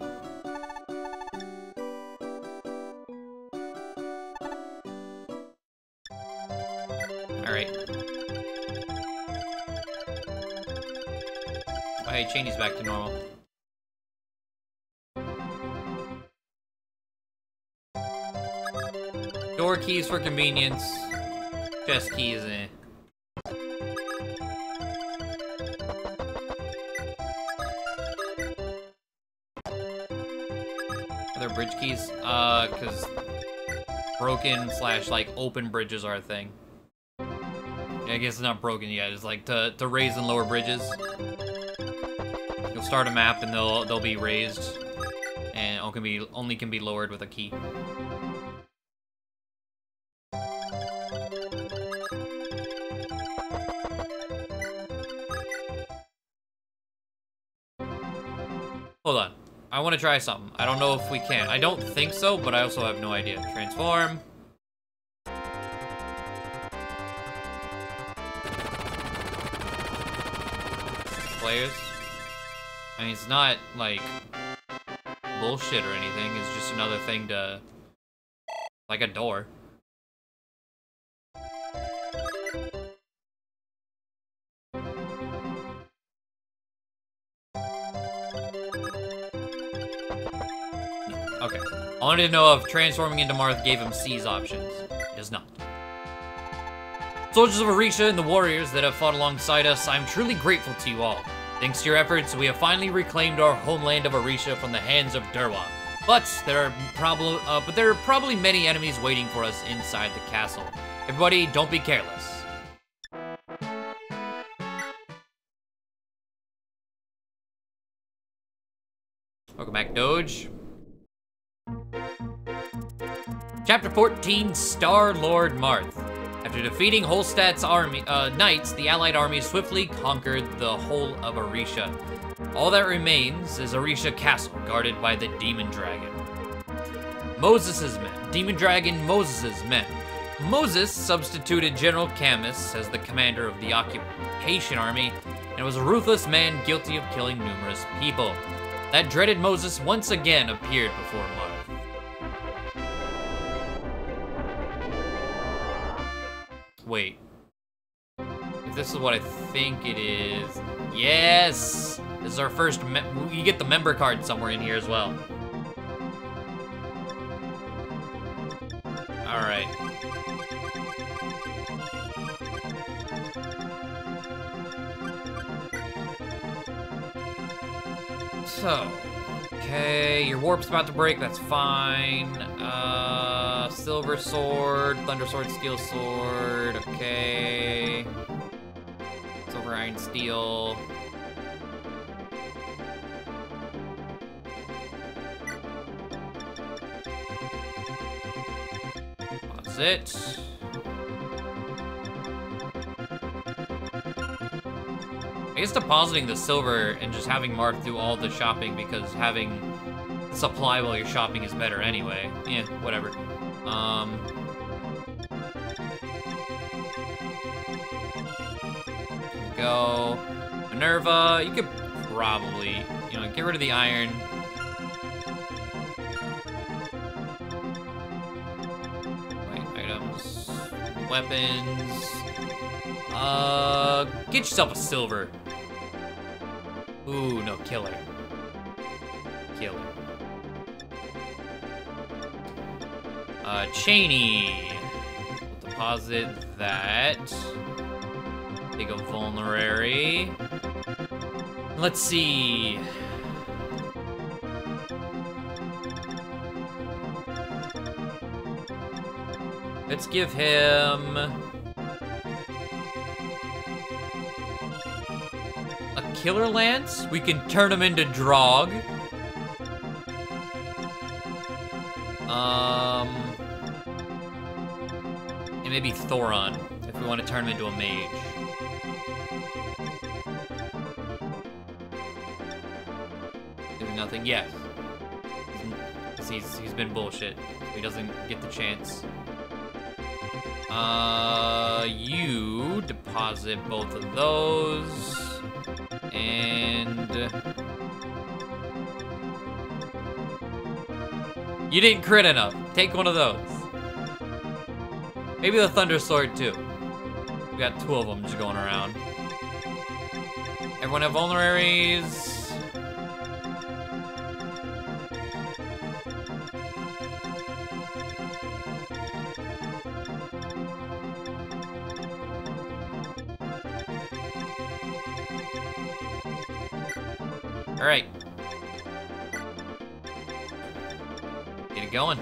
Alright. Oh, hey, Cheney's back to normal. Door keys for convenience. Chest keys, eh. Bridge keys, because broken / like open bridges are a thing. Yeah, I guess it's not broken yet. It's like to raise and lower bridges. You'll start a map and they'll be raised, and only can be lowered with a key. Hold on. I want to try something. I don't know if we can. I don't think so, but I also have no idea. Transform. Players. I mean, it's not, like, bullshit or anything. It's just another thing to... like a door. Okay. I wanted to know if transforming into Marth gave him C's options. It does not. Soldiers of Orisha and the warriors that have fought alongside us, I'm truly grateful to you all. Thanks to your efforts, we have finally reclaimed our homeland of Orisha from the hands of Durwa. But there are probably many enemies waiting for us inside the castle. Everybody, don't be careless. Welcome back, Doge. Chapter 14, Star-Lord Marth. After defeating Holstad's army, knights, the allied army swiftly conquered the whole of Orisha. All that remains is Orisha Castle, guarded by the Demon Dragon. Moses' men. Demon Dragon Moses' men. Moses substituted General Camus as the commander of the occupation army, and was a ruthless man guilty of killing numerous people. That dreaded Moses once again appeared before Marth. Wait. If this is what I think it is... Yes! This is our first... You get the member card somewhere in here as well. Alright. So... Okay, your warp's about to break, that's fine. Silver sword, thunder sword, steel sword, okay. Silver, iron, steel. That's it. I guess depositing the silver and just having Marth do all the shopping because having the supply while you're shopping is better anyway. Yeah, whatever. Go. Minerva, you could probably, you know, get rid of the iron. Wait, items. Weapons. Get yourself a silver. Ooh, no, killer. Killer. Cheney. We'll deposit that. Take a vulnerary. Let's see. Let's give him a killer lance. We can turn him into Drog. And maybe Thoron, if we want to turn him into a mage. Doing nothing? Yes. He's been bullshit. He doesn't get the chance. You deposit both of those. And... You didn't crit enough. Take one of those. Maybe the Thunder Sword, too. We got two of them just going around. Everyone have vulneraries. All right. Get it going.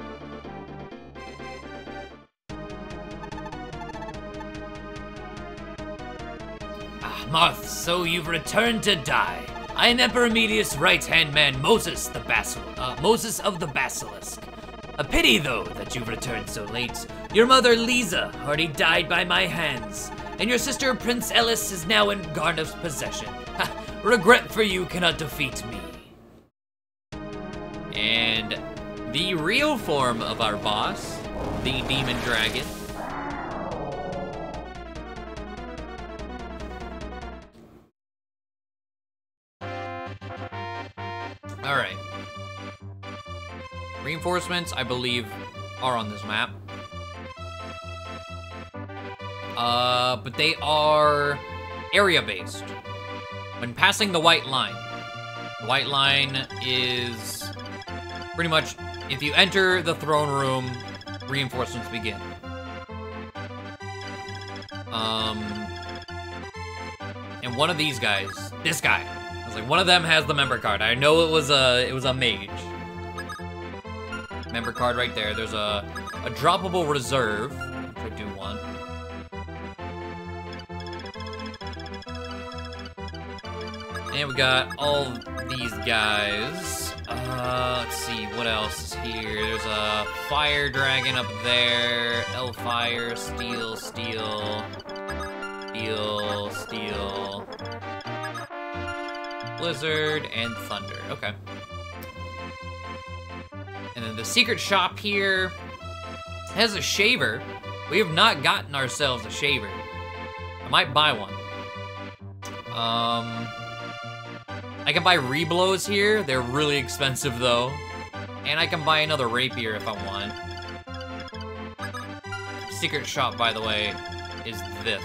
Marth, so you've returned to die. I am Emperor Medius' right-hand man, Moses of the Basilisk. A pity, though, that you've returned so late. Your mother, Lisa, already died by my hands, and your sister, Prince Ellis, is now in Garnav's possession. Regret for you cannot defeat me. And the real form of our boss, the Demon Dragon. Alright. Reinforcements, I believe, are on this map. But they are area-based. When passing the white line is pretty much, if you enter the throne room, reinforcements begin. And one of these guys. This guy. I was like, one of them has the member card. I know it was a mage. Member card right there. There's a droppable reserve, which I do want. And we got all these guys. Let's see, what else is here? There's a fire dragon up there. Hellfire, steel, steel, steel, steel. Blizzard and thunder. Okay. And then the secret shop here has a shaver. We have not gotten ourselves a shaver. I might buy one. I can buy reblows here. They're really expensive though. And I can buy another rapier if I want. Secret shop, by the way, is this.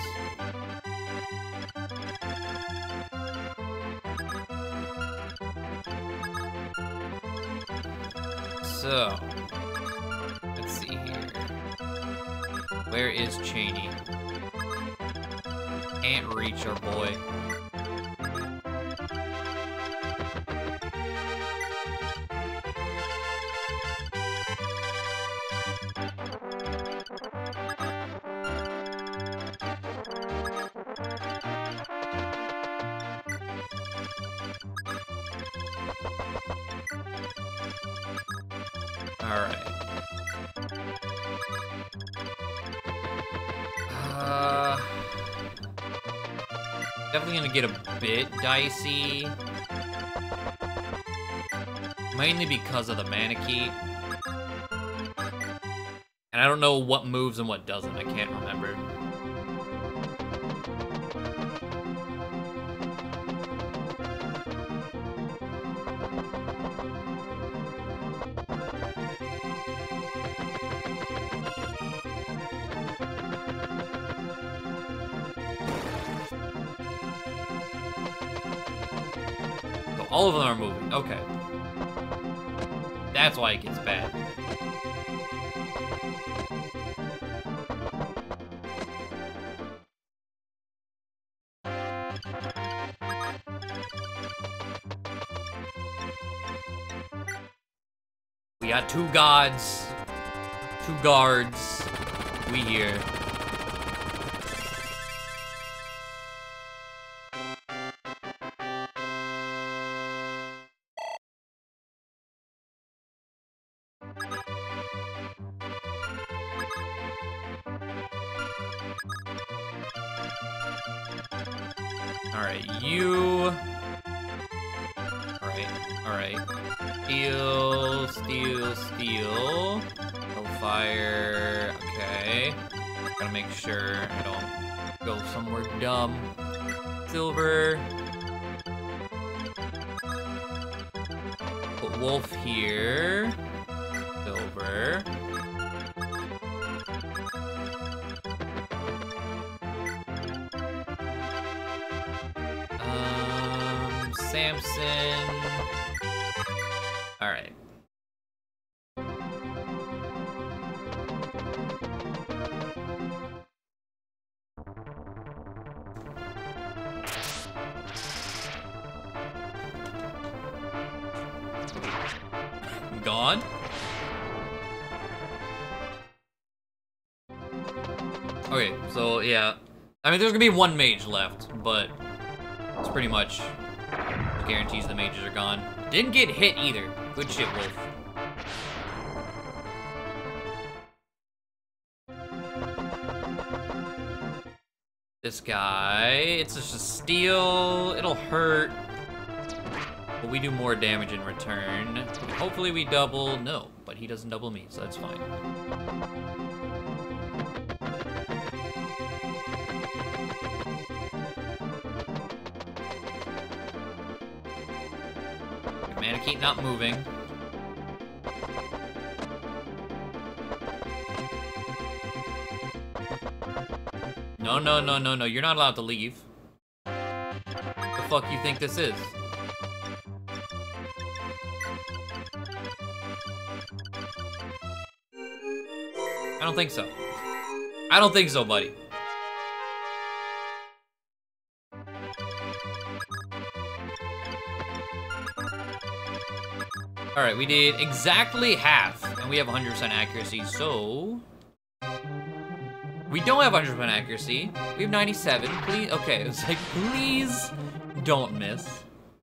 So, let's see here. Where is Cheney? Can't reach our boy. Definitely gonna get a bit dicey. Mainly because of the mana key. And I don't know what moves and what doesn't, I can't remember. All of them are moving, okay. That's why it gets bad. We got two gods, two guards, we here. Alright, you... Alright. Steel, steel, steel. No fire, okay. Gotta make sure I don't go somewhere dumb. Silver. Put wolf here. Silver. Samson. All right. Gone? Okay, so yeah. I mean, there's gonna be one mage left, but it's pretty much guarantees the mages are gone. Didn't get hit either. Good shit, Wolf. This guy, it's just a steal. It'll hurt. But we do more damage in return. Hopefully we double. No, but he doesn't double me, so that's fine. Mana keep not moving. No, no, no, no, no. You're not allowed to leave. The fuck you think this is? I don't think so. I don't think so, buddy. Alright, we did exactly half, and we have 100% accuracy, so... We don't have 100% accuracy. We have 97. Please, okay, it's like, please don't miss.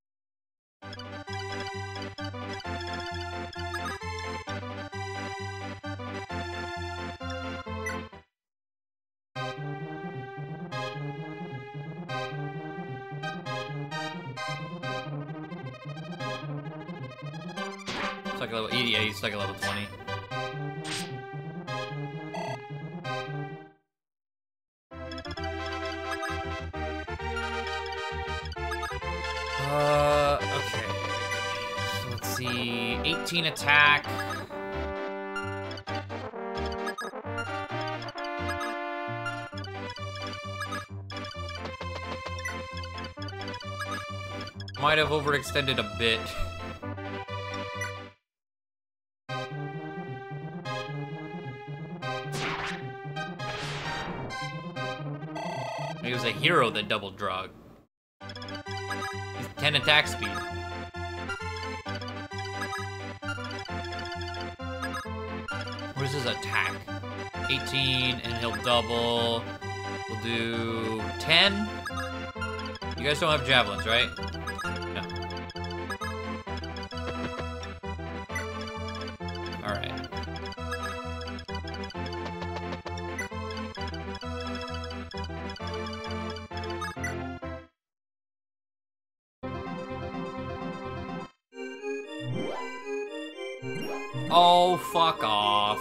It's like a level 88, it's like a level 20. Okay. So let's see, 18 attack. Might have overextended a bit. He was a hero that doubled drog. He's 10 attack speed. Where's his attack? 18, and he'll double. We'll do 10. You guys don't have javelins, right? No. Alright. Oh, fuck off.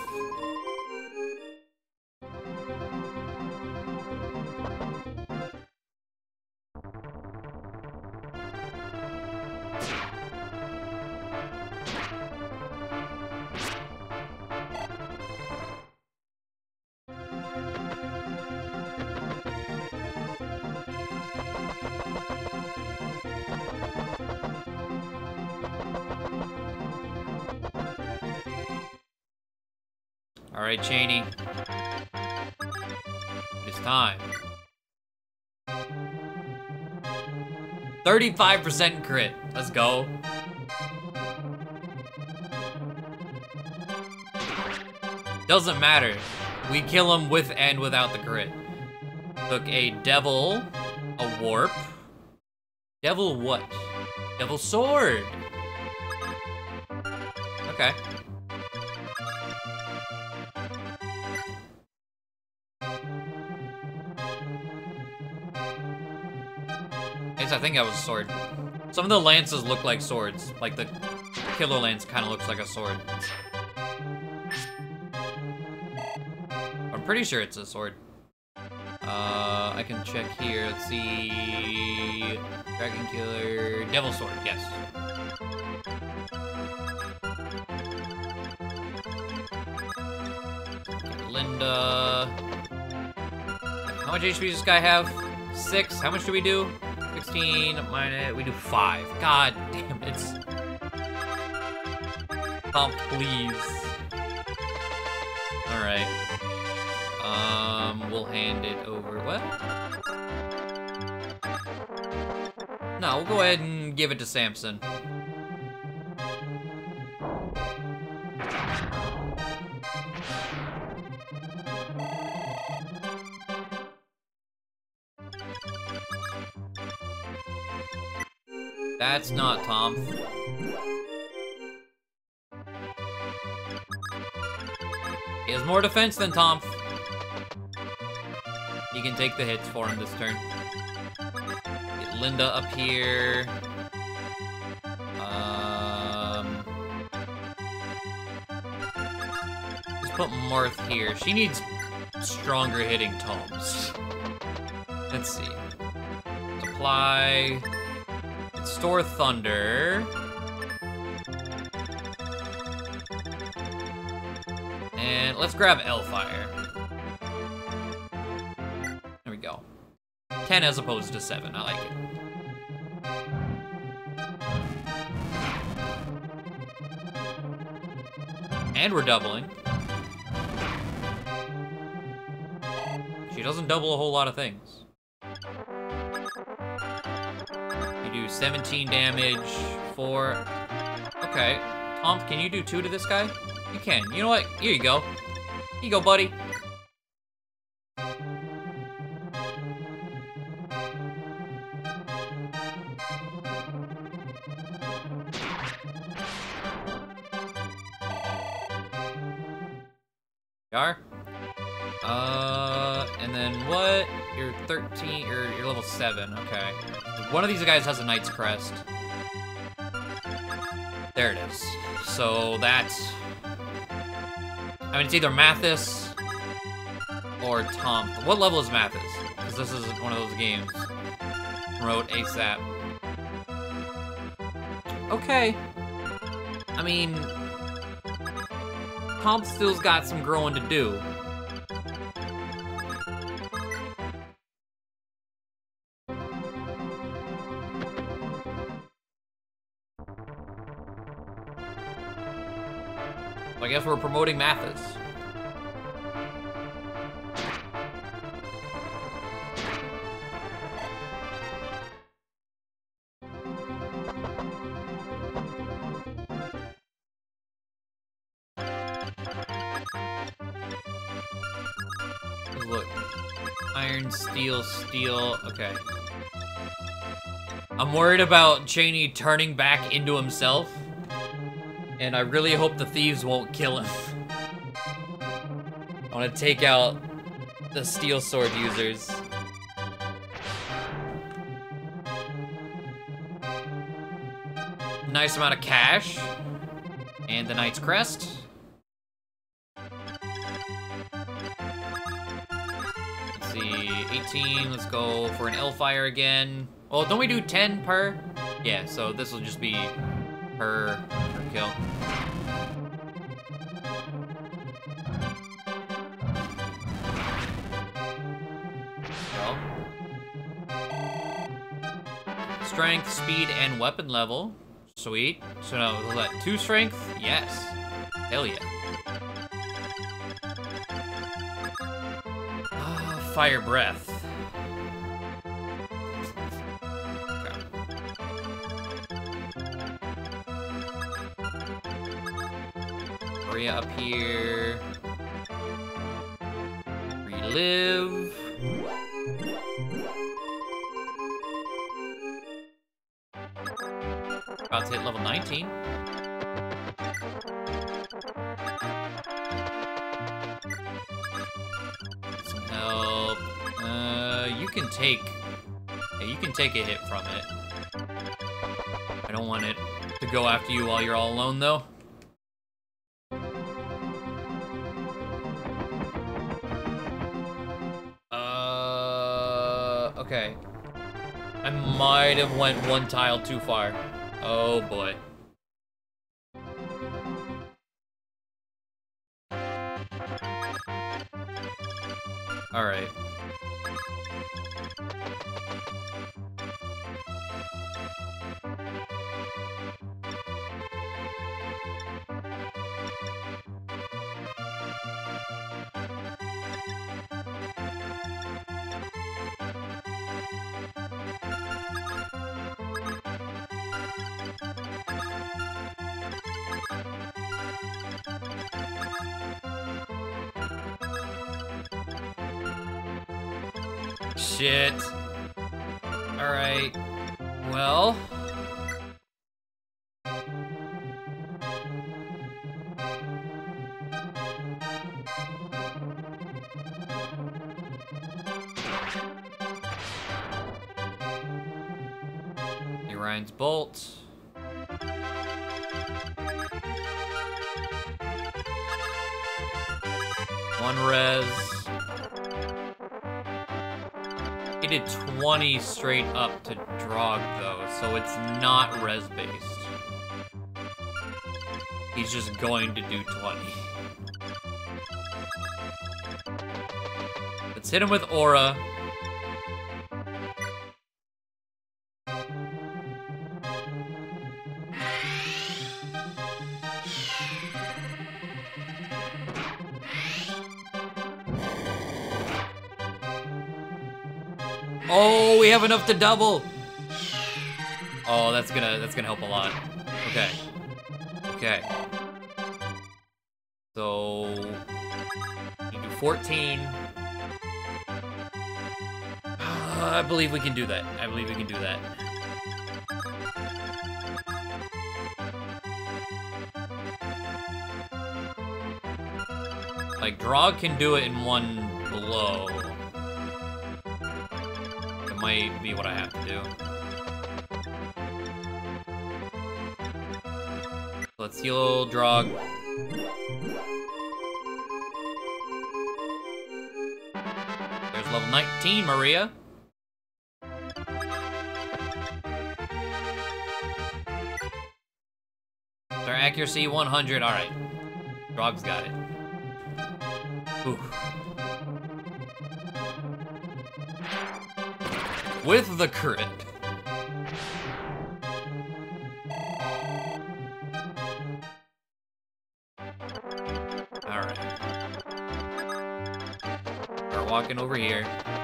Alright, Cheney. It's time. 35% crit. Let's go. Doesn't matter. We kill him with and without the crit. Took a devil, a warp. Devil what? Devil sword. Okay. I think that was a sword. Some of the lances look like swords. Like the killer lance kind of looks like a sword. I'm pretty sure it's a sword. I can check here. Let's see. Dragon Killer. Devil Sword, yes. Linda. How much HP does this guy have? 6. How much do we do? 16 minus, we do 5. God damn it. Pump, please. Alright. We'll hand it over. What? No, we'll go ahead and give it to Samson. That's not Tom. He has more defense than Tom. You can take the hits for him this turn. Get Linda up here. Just put Marth here. She needs stronger hitting Toms. Let's see. Supply. Store Thunder. And let's grab Hellfire. There we go. 10 as opposed to 7. I like it. And we're doubling. She doesn't double a whole lot of things. You do 17 damage, 4. Okay. Tomp, can you do 2 to this guy? You can. You know what? Here you go. Here you go, buddy. You are? And then what? You're 13, you're level 7, okay. One of these guys has a Knight's Crest. There it is. So that's... I mean, it's either Mathis or Tom. What level is Mathis? Because this is one of those games. Promote ASAP. Okay. I mean... Tom still's got some growing to do. I guess we're promoting Mathis. Look. Iron, steel, steel. Okay. I'm worried about Cheney turning back into himself. And I really hope the thieves won't kill him. I want to take out the steel sword users. Nice amount of cash. And the Knight's Crest. Let's see, 18, let's go for an L-Fire again. Well, don't we do 10 per? Yeah, so this will just be per kill. Well. Strength, speed, and weapon level. Sweet. So now, was that 2 strength? Yes. Hell yeah. Fire breath. Area up here. Relive. About to hit level 19. Some help. You can take... Yeah, you can take a hit from it. I don't want it to go after you while you're all alone, though. Okay. I might have went 1 tile too far. Oh boy. Alright. Shit. Alright. Well. Orion's Bolt. One res. He did 20 straight up to Drog, though, so it's not res-based. He's just going to do 20. Let's hit him with Aura. Oh, we have enough to double. Oh, that's gonna help a lot. Okay. Okay. So you do 14. I believe we can do that. I believe we can do that. Like, Drog can do it in one blow. It might be what I have to do. Let's heal Drog. There's level 19, Maria. Their accuracy 100. All right, Drog's got it. Ooh. With the crit. All right. Start walking over here.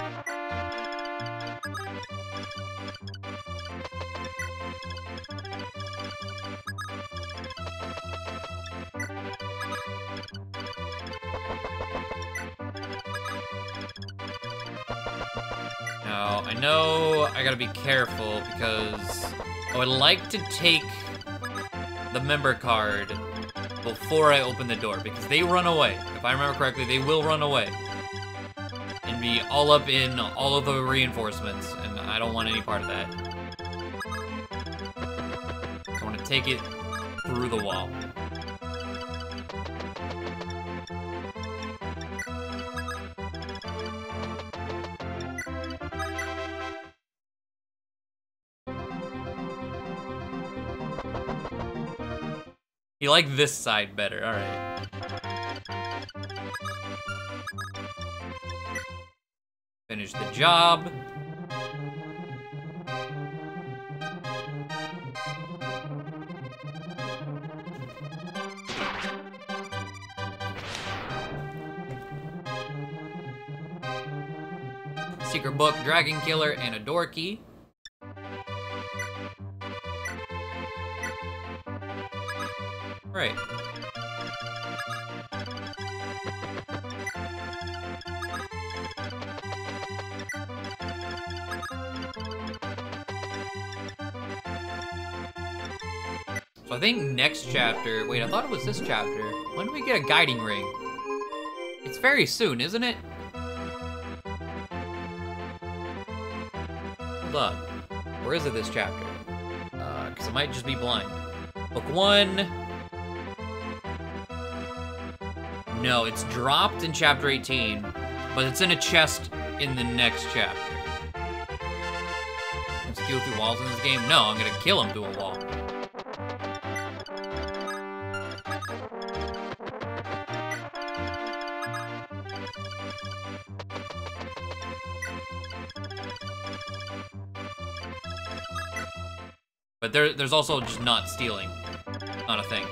Now, I know I gotta be careful because I would like to take the member card before I open the door because they run away. If I remember correctly, they will run away and be all up in all of the reinforcements, and I don't want any part of that. I want to take it through the wall. You like this side better, alright. Finish the job. Secret book, Dragon Killer, and a door key. Right. So I think next chapter... Wait, I thought it was this chapter. When do we get a guiding ring? It's very soon, isn't it? Hold on. Or is it this chapter? Because it might just be blind. Book 1... No, it's dropped in chapter 18, but it's in a chest in the next chapter. Can steal through walls in this game? No, I'm gonna kill him through a wall. But there's also just not stealing. Not a thing.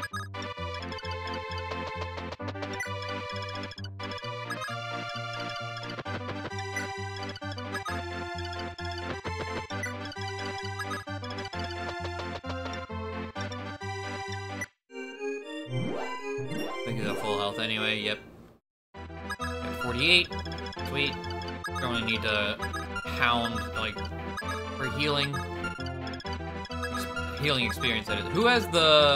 I think he's at full health anyway, yep. Got 48, sweet. Don't really need to hound, like, for healing. Healing experience, that is. Who has the...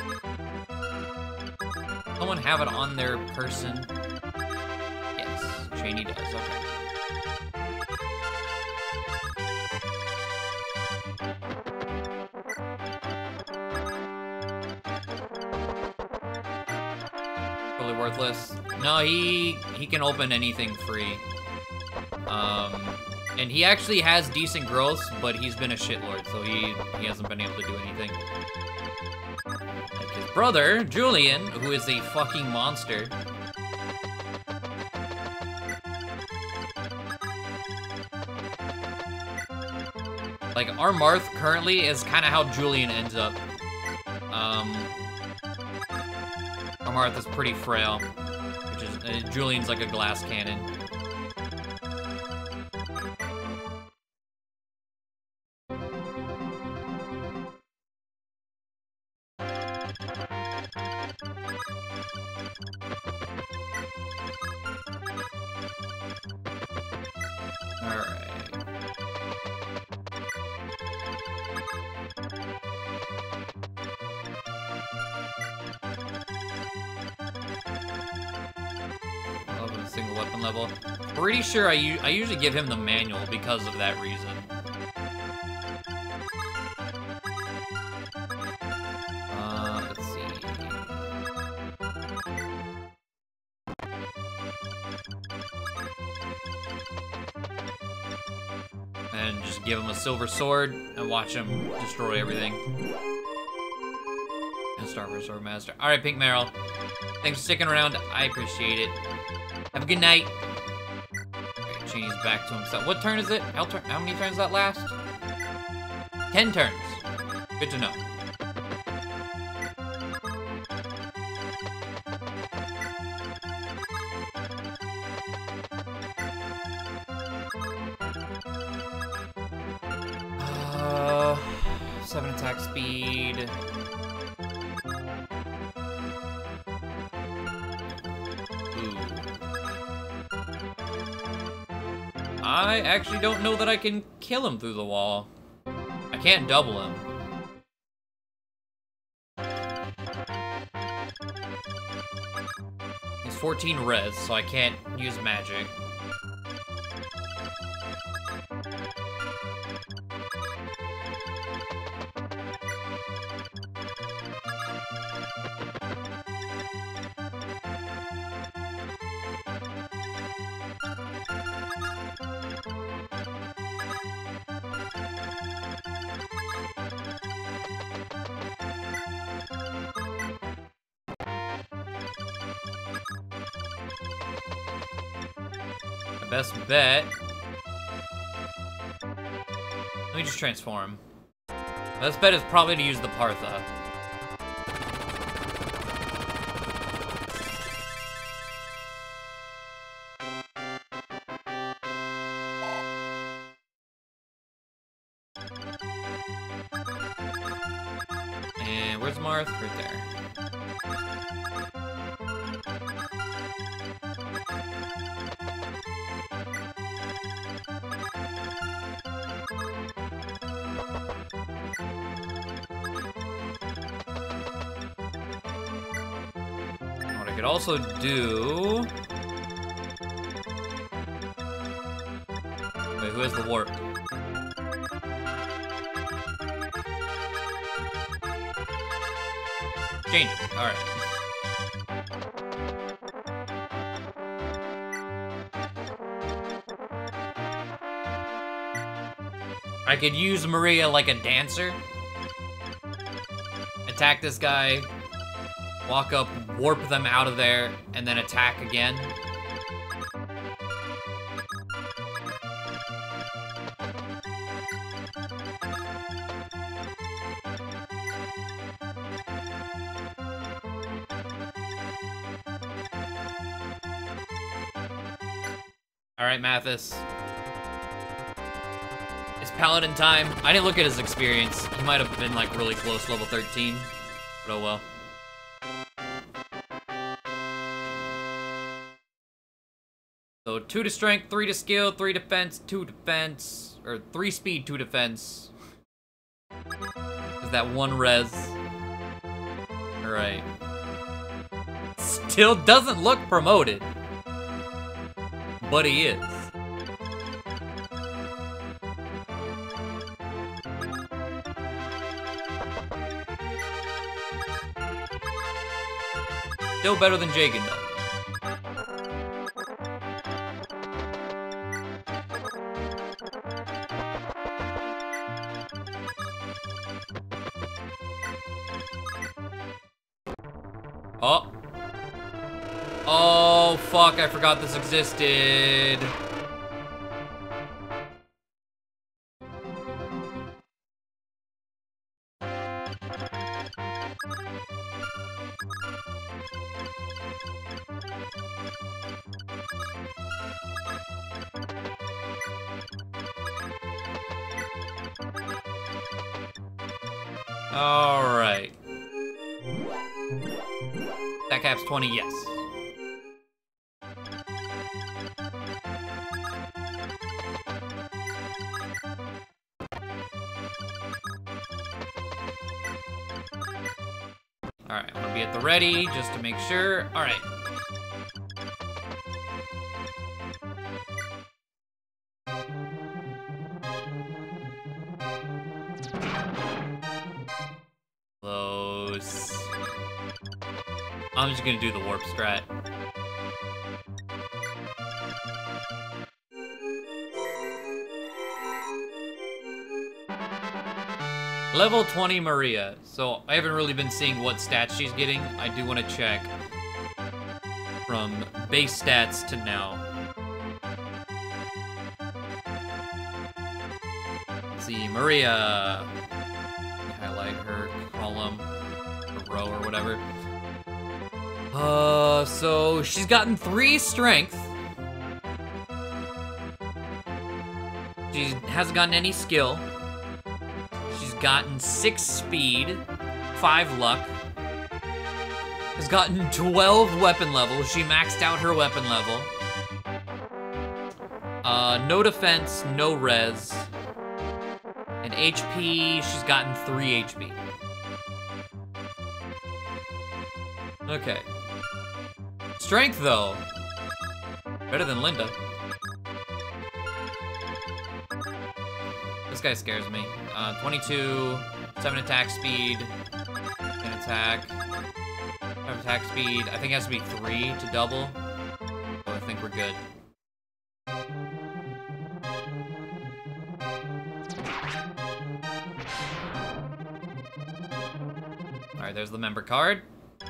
Someone have it on their person? Yes, Cheney does, okay. Worthless. No, he can open anything free. And he actually has decent growth, but he's been a shitlord, so he hasn't been able to do anything. Like his brother, Julian, who is a fucking monster. Like, our Marth currently is kind of how Julian ends up. Our Marth is pretty frail, which is, Julian's like a glass cannon. Alright. Single weapon level. Pretty sure I usually give him the manual because of that reason. Let's see. And just give him a silver sword and watch him destroy everything. And Starfire Sword Master. Alright, Pink Meryl. Thanks for sticking around. I appreciate it. Have a good night. Alright, Genie's back to himself. What turn is it? How many turns does that last? 10 turns. Good to know. Uh, 7 attack speed. I actually don't know that I can kill him through the wall. I can't double him. He's 14 res, so I can't use magic. Best bet. Let me just transform. Best bet is probably to use the Partha. And where's Marth? Right there. Could also do... Wait, who has the warp? Change it. Alright. I could use Maria like a dancer. Attack this guy. Walk up, warp them out of there, and then attack again. Alright, Mathis. It's Paladin time. I didn't look at his experience. He might have been like really close, level 13. But oh well. So 2 to strength, 3 to skill, 3 defense, 2 defense, or 3 speed, 2 defense. Is that 1 res? Alright. Still doesn't look promoted. But he is. Still better than Jagan though. Oh. Oh, fuck, I forgot this existed. All right. That cap's 20, yes. the ready, just to make sure. All right. Close. I'm just gonna do the warp strat. Level 20 Maria. So I haven't really been seeing what stats she's getting. I do want to check from base stats to now. Let's see, Maria. Highlight her column, or row, or whatever. So she's gotten 3 strength. She hasn't gotten any skill. She's gotten 6 speed, 5 luck. Has gotten 12 weapon levels. She maxed out her weapon level. No defense, no res. And HP, she's gotten 3 HP. Okay. Strength, though. Better than Linda. This guy scares me. 22, 7 attack speed, 10 attack, 5 attack speed. I think it has to be 3 to double. So I think we're good. Alright, there's the member card.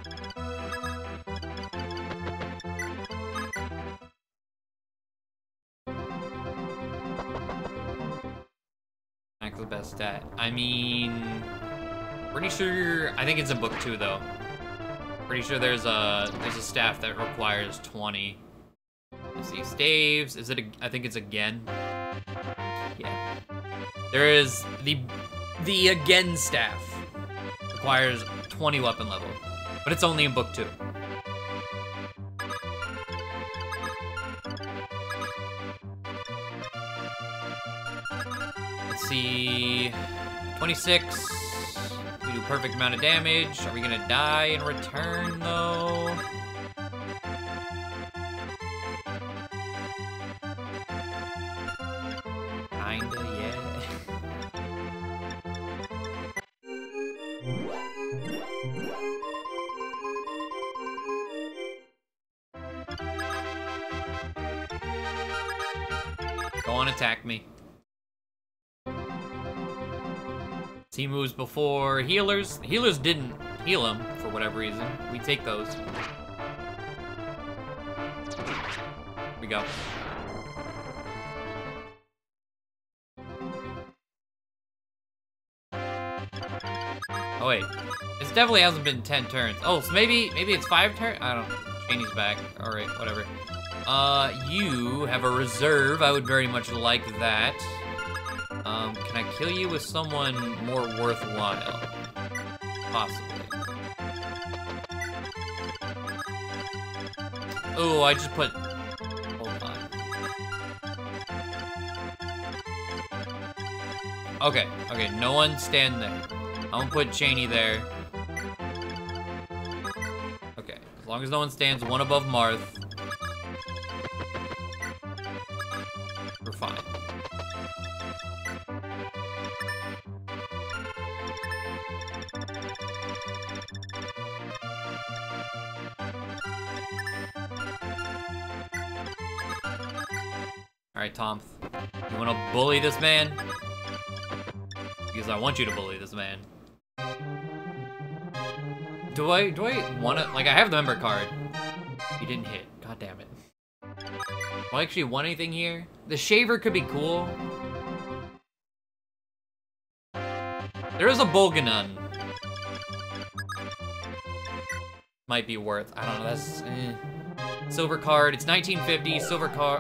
Max the best stat. I mean, pretty sure, I think it's in book 2 though. Pretty sure there's a staff that requires 20. Let's see, staves, is it, I think it's again. Yeah. There is the again staff. Requires 20 weapon level, but it's only in book 2. Let's see, 26. We do perfect amount of damage. Are we gonna die in return though? Kinda, yeah. Go on, attack me. Team moves before healers. Healers didn't heal him for whatever reason. We take those. Here we go. Oh wait, this definitely hasn't been 10 turns. Oh, so maybe it's 5 turns? I don't know. Janie's back. All right, whatever. You have a reserve. I would very much like that. Can I kill you with someone more worthwhile? Possibly. Oh, I just put... Hold on. Okay, no one stand there. I'm gonna put Cheney there. Okay, as long as no one stands one above Marth, we're fine. Alright, Tom. You wanna bully this man? Because I want you to bully this man. Do I wanna, like, I have the member card. You didn't hit, god damn it. Do I actually want anything here? The shaver could be cool. There is a Bolganun. Might be worth, I don't know, that's, Silver card, it's 1950, silver card.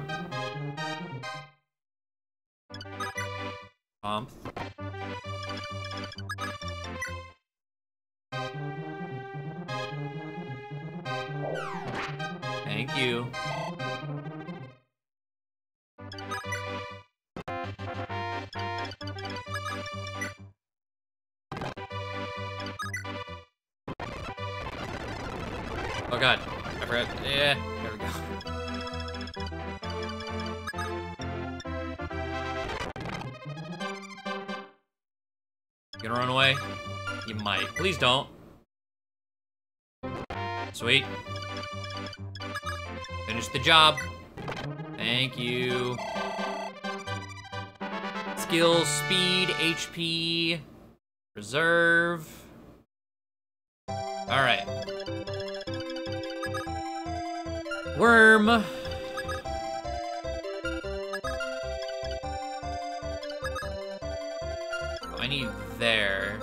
Thank you. Oh god, I forgot. Yeah, there we go. You gonna run away? You might. Please don't. Sweet. Finish the job. Thank you. Skills, speed, HP, reserve. Alright. Worm. I need there.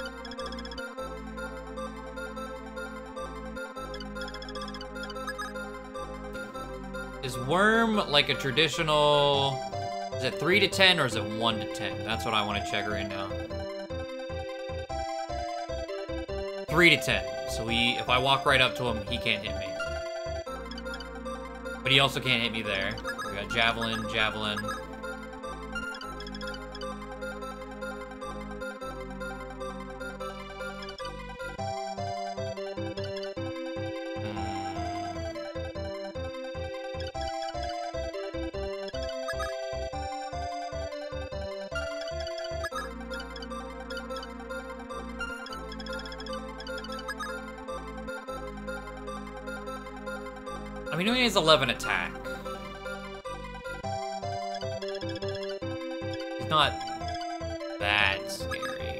Is worm like a traditional... Is it 3 to 10 or is it 1 to 10? That's what I want to check right now. 3 to 10. So if I walk right up to him, he can't hit me. But he also can't hit me there. We got javelin, javelin. I mean, he has 11 attack. He's not that scary.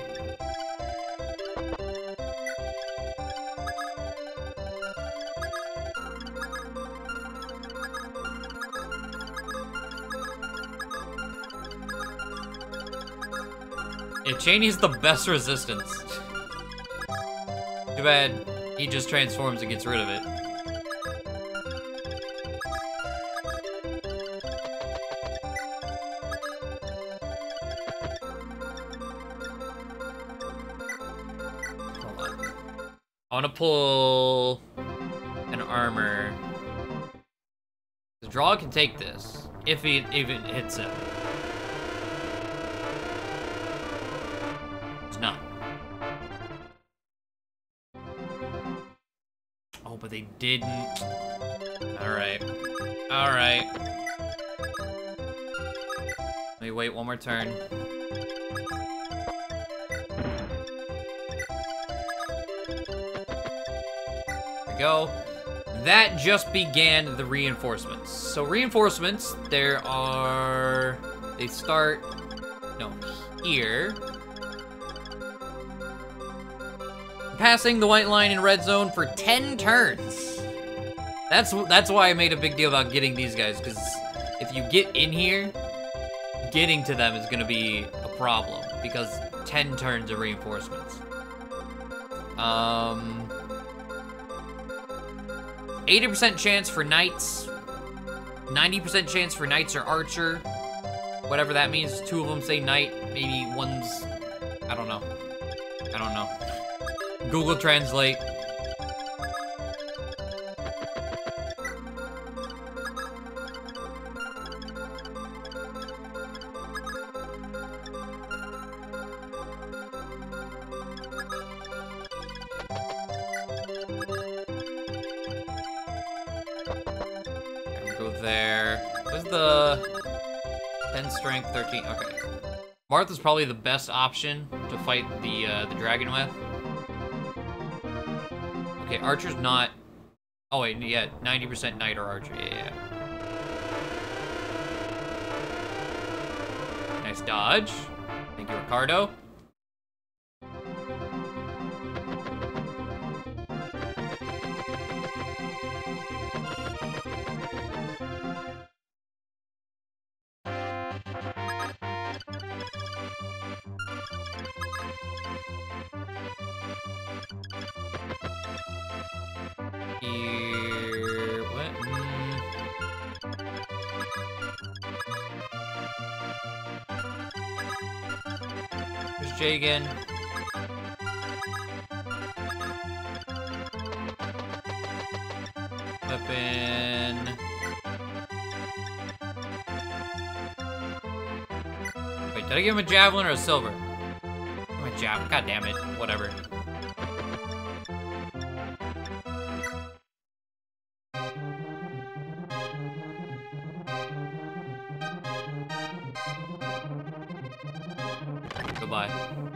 Yeah, Chainy's the best resistance. Too bad he just transforms and gets rid of it. I want to pull an armor. The draw can take this if he even hits it. It's not. Oh, but they didn't. All right. All right. Let me wait one more turn. Go. That just began the reinforcements. So reinforcements, they start, no, here. Passing the white line in red zone for 10 turns. That's why I made a big deal about getting these guys, because if you get in here, getting to them is gonna be a problem, because 10 turns of reinforcements. 80% chance for knights, 90% chance for knights or archer, whatever that means. 2 of them say knight, maybe one's, I don't know. Google Translate. There. What's the 10 strength, 13? Okay. Marth is probably the best option to fight the dragon with. Okay, archer's not. Oh wait, yeah, 90% knight or archer. Yeah. Nice dodge. Thank you, Ricardo. Here, what? There's Jay again. Weapon. Wait, did I give him a javelin or a silver? My javelin. God damn it. Whatever. Goodbye.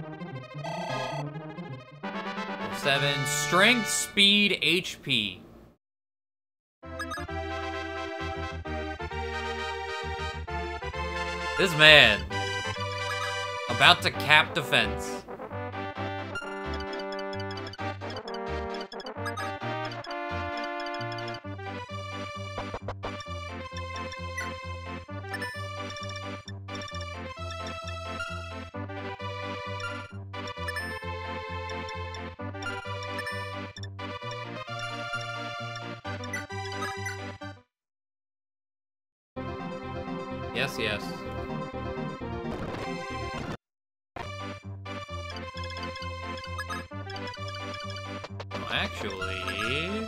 7. Strength, speed, HP. This man. About to cap defense. Yes, yes. Oh, actually...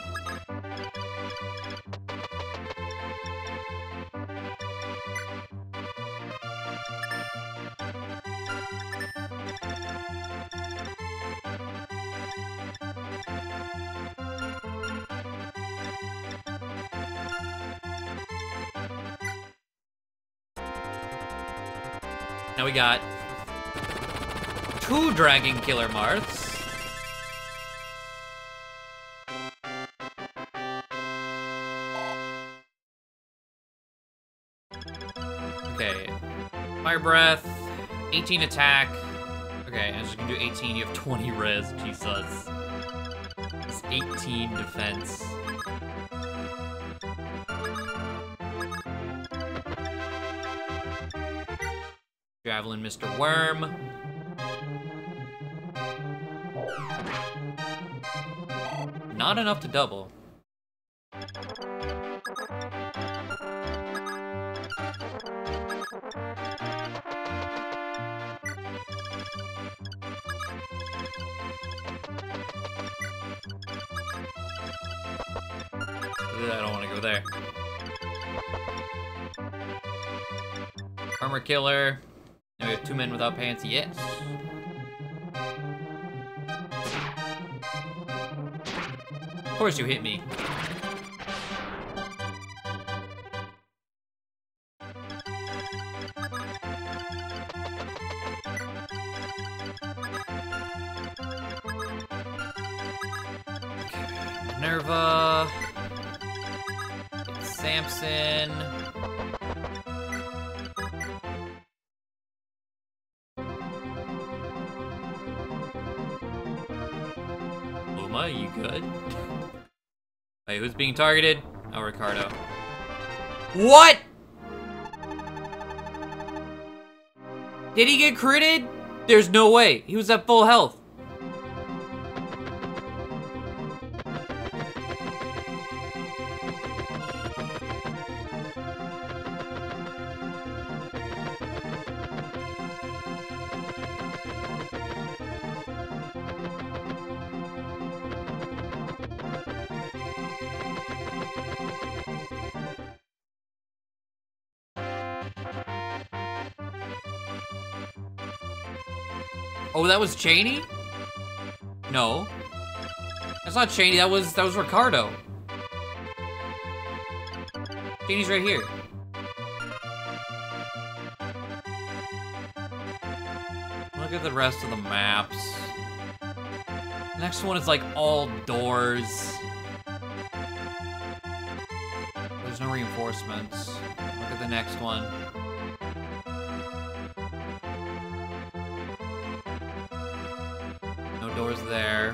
Now we got 2 Dragon Killer Marths. Okay. Fire Breath, 18 attack. Okay, I'm just gonna do 18. You have 20 res, Jesus. It's 18 defense. Javelin, Mr. Worm. Not enough to double. I don't want to go there. Armor Killer. Now we have 2 men without pants. Yes. Of course you hit me. Minerva. It's Samson. Luma, you good? Wait, who's being targeted? Oh, Ricardo. What? Did he get critted? There's no way. He was at full health. Oh, that was Cheney? No. That's not Cheney, that was Ricardo. Cheney's right here. Look at the rest of the maps. The next one is like all doors. There's no reinforcements. Look at the next one. Doors there.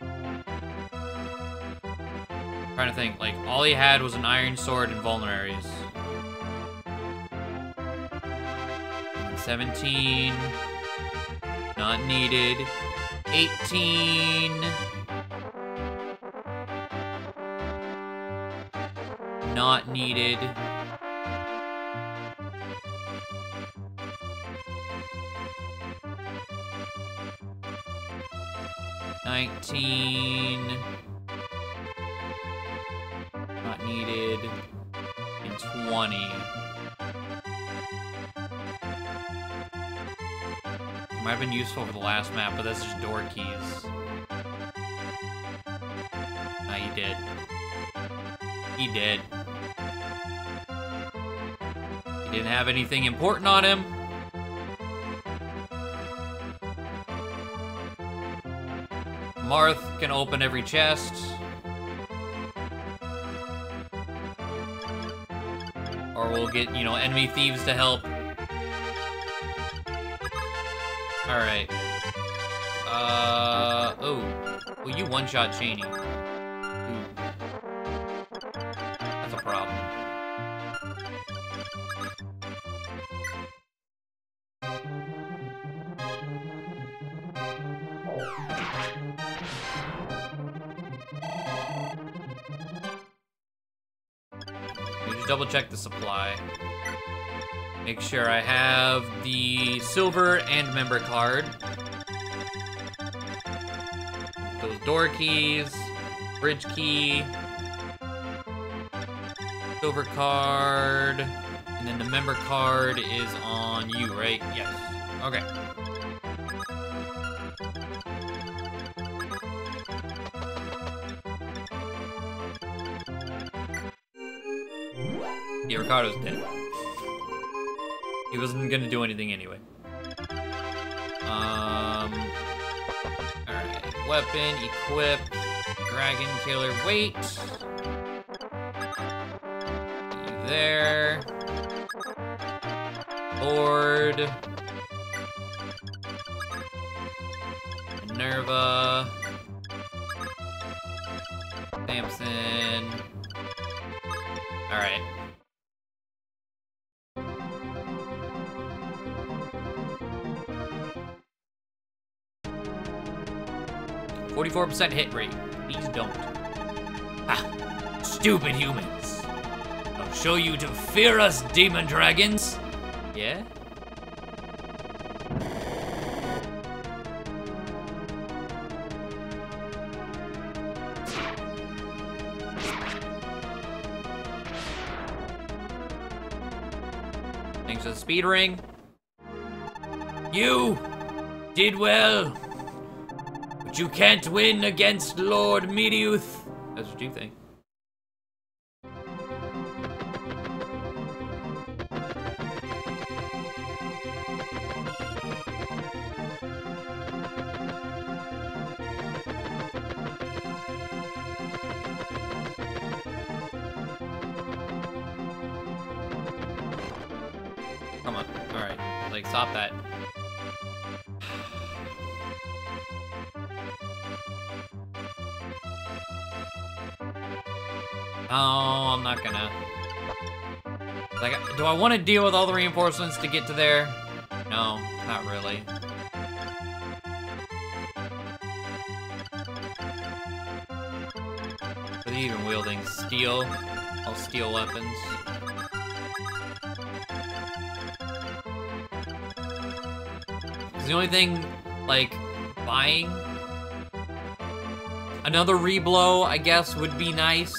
Trying to think, like, all he had was an iron sword and vulneraries. 17. Not needed. 18. Not needed. Not needed. And 20. Might have been useful for the last map, but that's just door keys. Nah, he did. He did. He didn't have anything important on him. Marth can open every chest. Or we'll get, you know, enemy thieves to help. Alright. Oh. Well, you one-shot Cheney. Ooh. That's a problem. Just double check the supply. Make sure I have the silver and member card. Those door keys, bridge key, silver card, and then the member card is on you, right? Yes. Okay. Yeah, Ricardo's dead. He wasn't gonna do anything anyway. Alright. Weapon, equip, dragon killer, wait. You there. Lord. Minerva. Samson. Alright. 44% hit rate. Please don't. Ah, stupid humans. I'll show you to fear us, demon dragons. Yeah? Thanks for the speed ring. You did well. But you can't win against Lord Mediuth. That's what you think. Come on. Alright. Like, stop that. Oh, I'm not gonna. Like, do I want to deal with all the reinforcements to get to there? No, not really. Are they even wielding steel? All steel weapons. The only thing, like, buying another reblow, I guess, would be nice.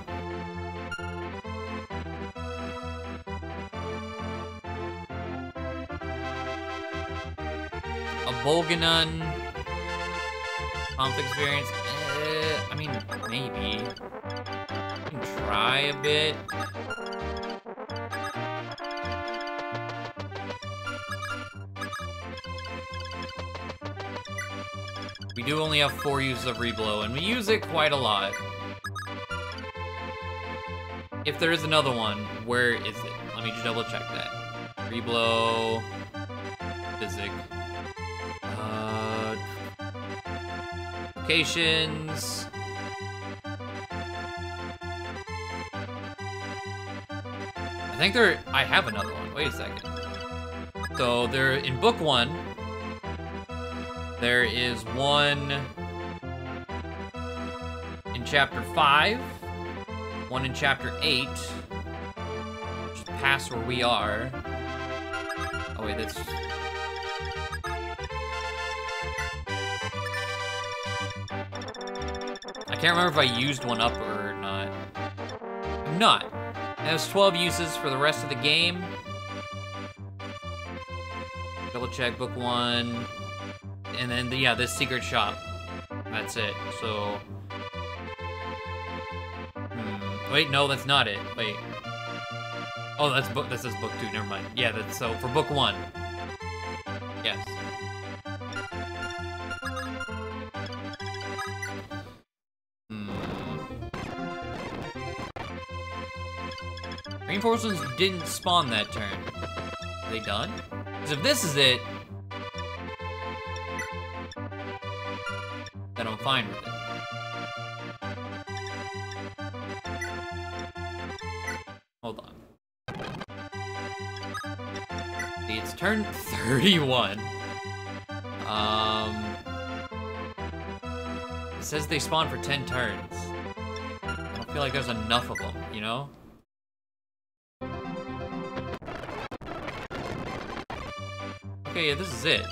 A Bolganun pump experience. I mean, maybe. I can try a bit. We do only have 4 uses of reblow, and we use it quite a lot. If there is another one, where is it? Let me just double check that. Reblow, physic, locations. I think I have another one. Wait a second. So they're in book 1. There is one in chapter 5, one in chapter 8, which is past where we are. Oh wait, that's... I can't remember if I used one up or not. I'm not. It has 12 uses for the rest of the game. Double check book 1. And then, yeah, this secret shop. That's it. So... Wait, no, that's not it. Wait. Oh, that's book. This is book 2. Never mind. Yeah, that's so for book 1. Yes. Reinforcements didn't spawn that turn. Are they done? Because if this is it, then I'm fine with it. Hold on. See, it's turn 31. It says they spawn for 10 turns. I don't feel like there's enough of them, you know? Okay, yeah, this is it.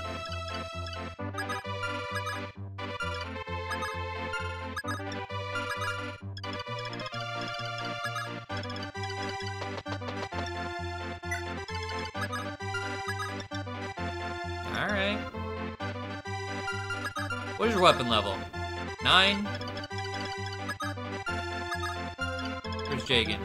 Alright. What is your weapon level? 9? Where's Jagan?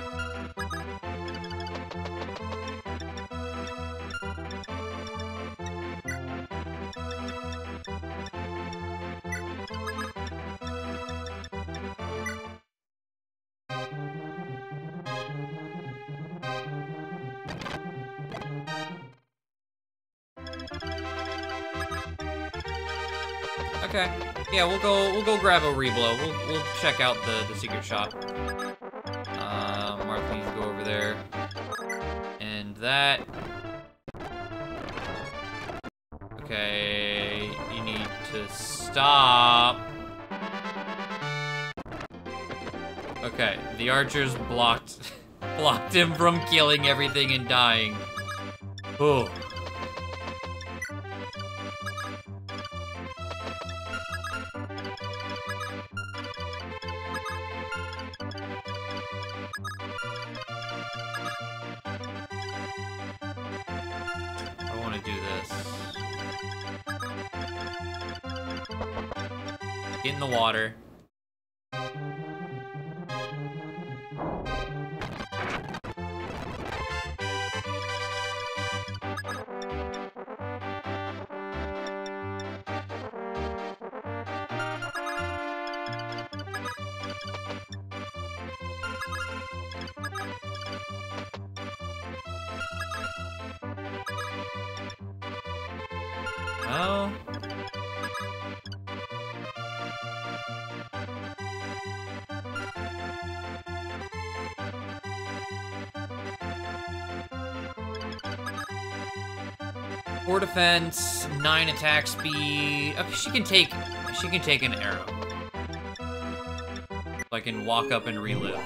Okay. Yeah, we'll go grab a reblow. We'll check out the secret shop. Marth needs to go over there. And that. Okay, you need to stop. Okay, the archers blocked him from killing everything and dying. Oh. Get in the water. Oh. Four defense, 9 attack speed. Okay, she can take an arrow. So I can walk up and relive.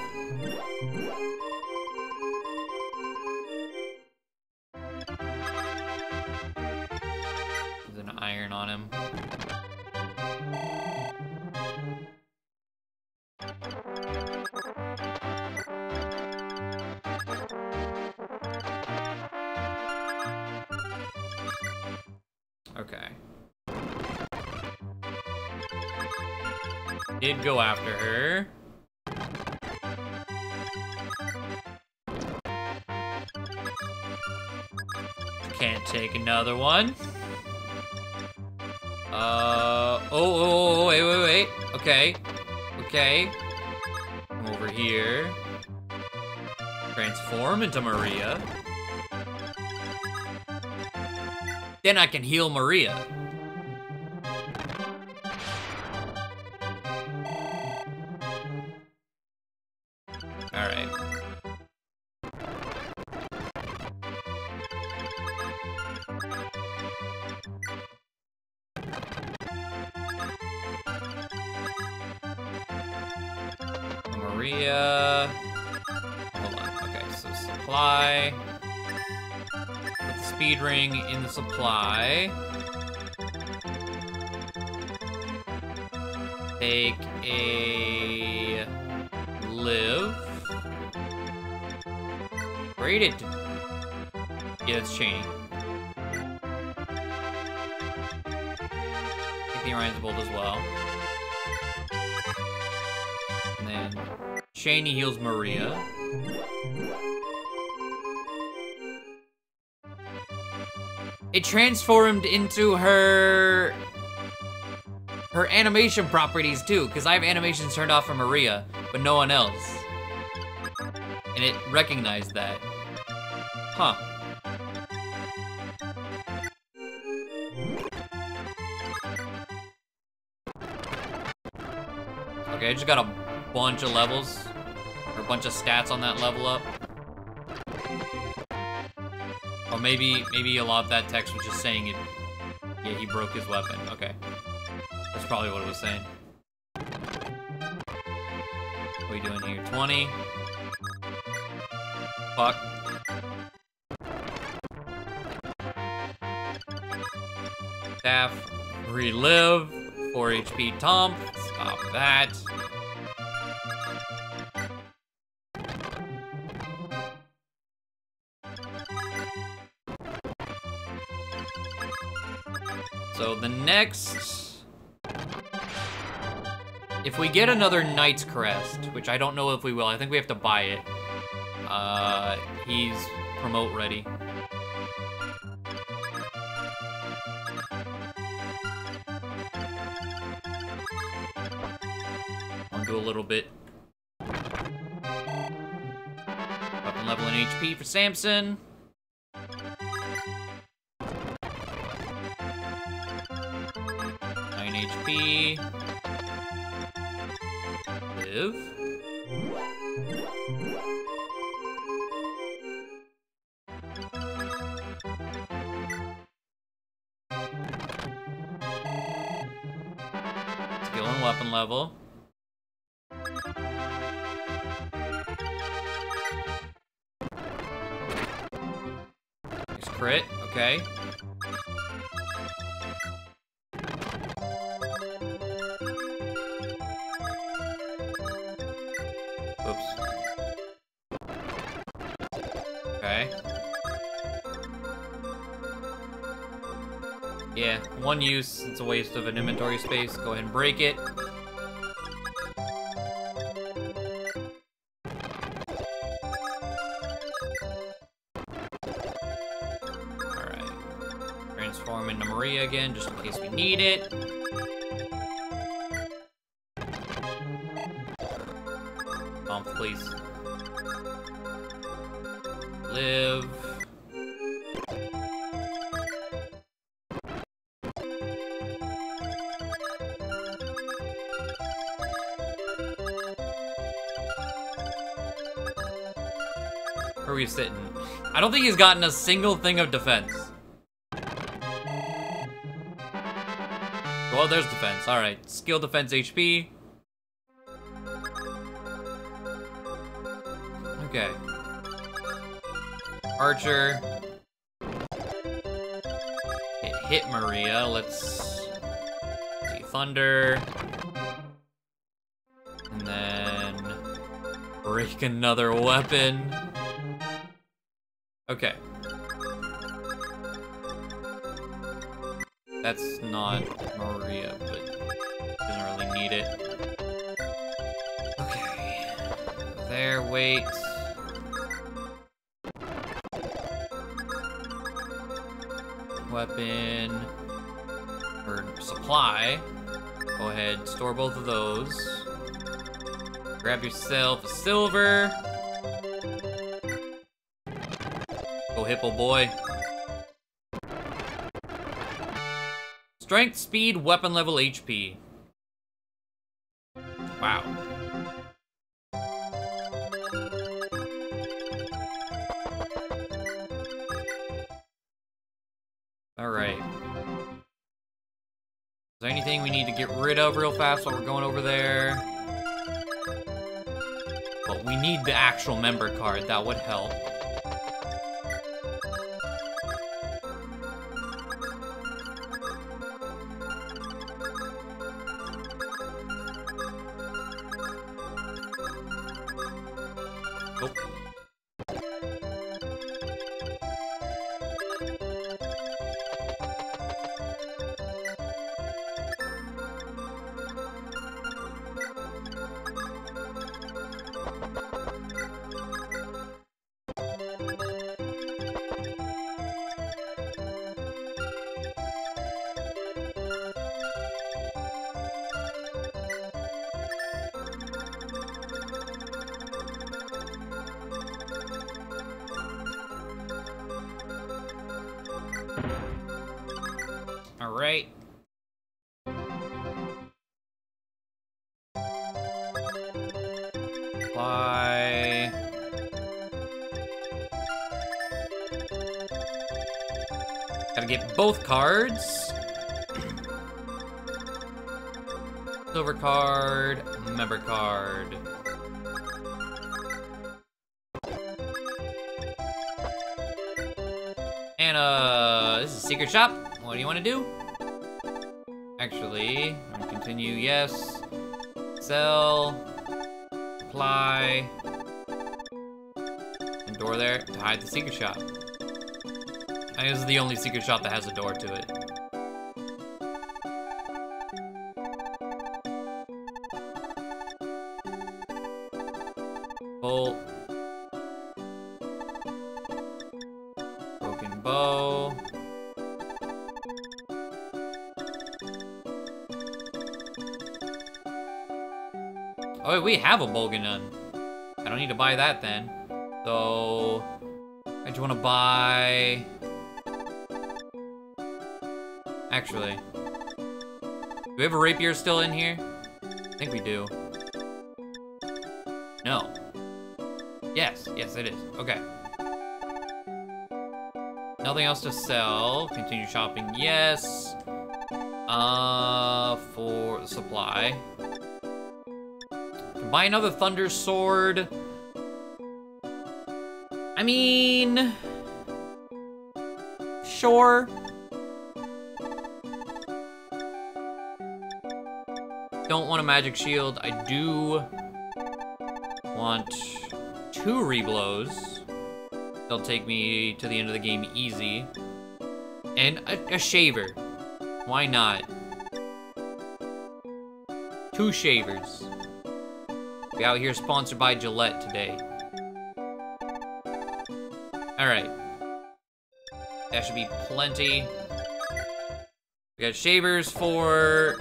There's an iron on him. Okay. Did go after her. Can't take another one. Oh, wait. Okay. Come over here. Transform into Maria. Then I can heal Maria. Alright. Maria. Hold on. Okay, so supply. Put the speed ring in the supply. Take a live. Rated. Yeah, it's Cheney. Take the Orion's Bolt as well. And then Cheney heals Maria. It transformed into her animation properties too, because I have animations turned off for Maria, but no one else. And it recognized that. Huh. Okay, I just got a bunch of levels. Or a bunch of stats on that level up. Or maybe a lot of that text was just saying it. Yeah, he broke his weapon. Okay. That's probably what it was saying. What are we doing here? 20. Fuck. Staff. Relive. 4 HP Tomp. Stop that. So the next... If we get another Knight's Crest, which I don't know if we will, I think we have to buy it. He's promote ready. I'll do a little bit. Weapon level and HP for Samson. 9 HP. Live. Skill and weapon level. Nice crit, okay. Oops. Okay. Yeah, one use, it's a waste of an inventory space. Go ahead and break it. Alright. Transform into Maria again, just in case we need it. Bump, please. Live. Where are we sitting? I don't think he's gotten a single thing of defense. Well, there's defense. Alright. Skill, defense, HP. Okay. Archer. It hit Maria. Let's see. Thunder. And then break another weapon. Okay. That's not Maria, but doesn't really need it. Okay. There, wait. Weapon or supply. Go ahead, store both of those. Grab yourself a silver. Go Hippo boy. Strength, speed, weapon level, HP. Wow. Alright. Is there anything we need to get rid of real fast while we're going over there? But we need the actual member card, that would help. Nope. Supply. Gotta get both cards. Silver card, member card. And, this is a secret shop. What do you want to do? Actually, I'm gonna continue, yes. Sell. Apply. And door there to hide the secret shop. I think this is the only secret shop that has a door to it. Bolt. Broken bow. Oh, we have a Bolganun. I don't need to buy that then. So, I just want to buy... Actually, do we have a rapier still in here? I think we do. No. Yes, yes it is. Okay. Nothing else to sell. Continue shopping, yes. For the supply. Buy another Thunder Sword. I mean... Sure. Don't want a magic shield. I do want 2 reblows. They'll take me to the end of the game easy. And a shaver. Why not? 2 shavers. We out here sponsored by Gillette today. Alright. That should be plenty. We got shavers for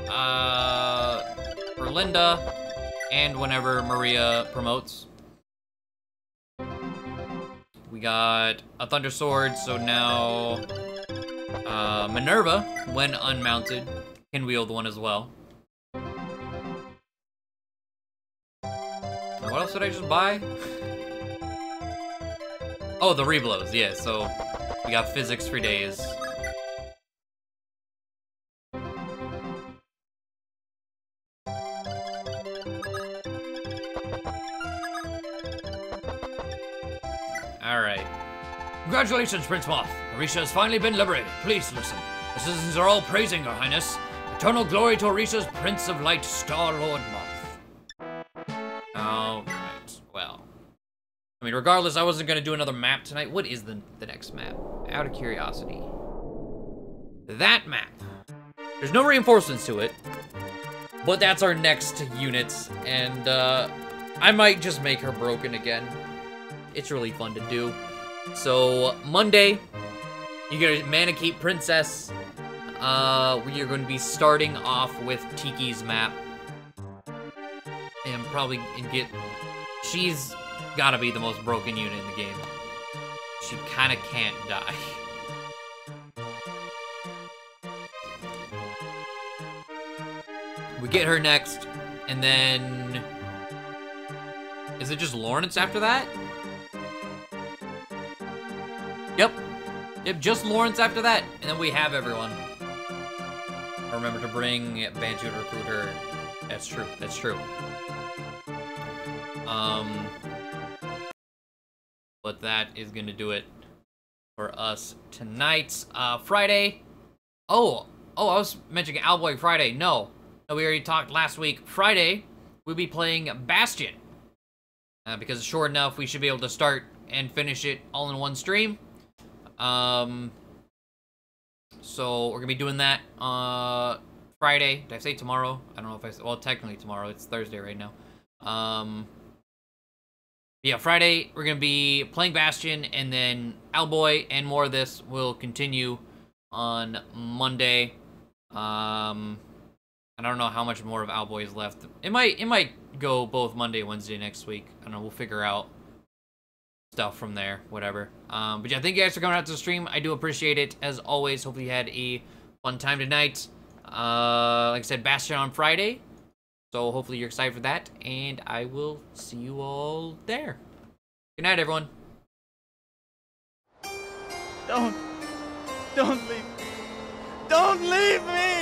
Linda, and whenever Maria promotes. We got a Thunder Sword, so now Minerva, when unmounted, can wield one as well. What else did I just buy? Oh, the reblows, yeah, so we got physics for days. Alright. Congratulations, Prince Marth. Orisha has finally been liberated. Please listen. The citizens are all praising Your Highness. Eternal glory to Orisha's Prince of Light, Star-Lord Marth. Alright, well. I mean, regardless, I wasn't gonna do another map tonight. What is the next map? Out of curiosity. That map. There's no reinforcements to it. But that's our next unit. And, I might just make her broken again. It's really fun to do. So, Monday, you get a Mana-Keep Princess. We are going to be starting off with Tiki's map. And probably get... She's gotta be the most broken unit in the game. She kinda can't die. We get her next, and then... Is it just Lawrence after that? Yep, just Lawrence after that, and then we have everyone. Remember to bring Banjo to recruit her. That's true, that's true. But that is gonna do it for us tonight. Friday. Oh, I was mentioning Owlboy Friday. No, we already talked last week. Friday, we'll be playing Bastion. Because it's short enough, we should be able to start and finish it all in one stream. So we're gonna be doing that Friday. Did I say tomorrow? I don't know if I said, well, technically tomorrow. It's Thursday right now. Yeah, Friday we're gonna be playing Bastion, and then Owlboy and more of this will continue on Monday. I don't know how much more of Owlboy is left. It might go both Monday and Wednesday next week. I don't know. We'll figure out stuff from there, whatever. But yeah, thank you guys for coming out to the stream. I do appreciate it, as always. Hopefully you had a fun time tonight. Like I said, Bastion on Friday. So hopefully you're excited for that, and I will see you all there. Good night, everyone. Don't leave me. Don't leave me!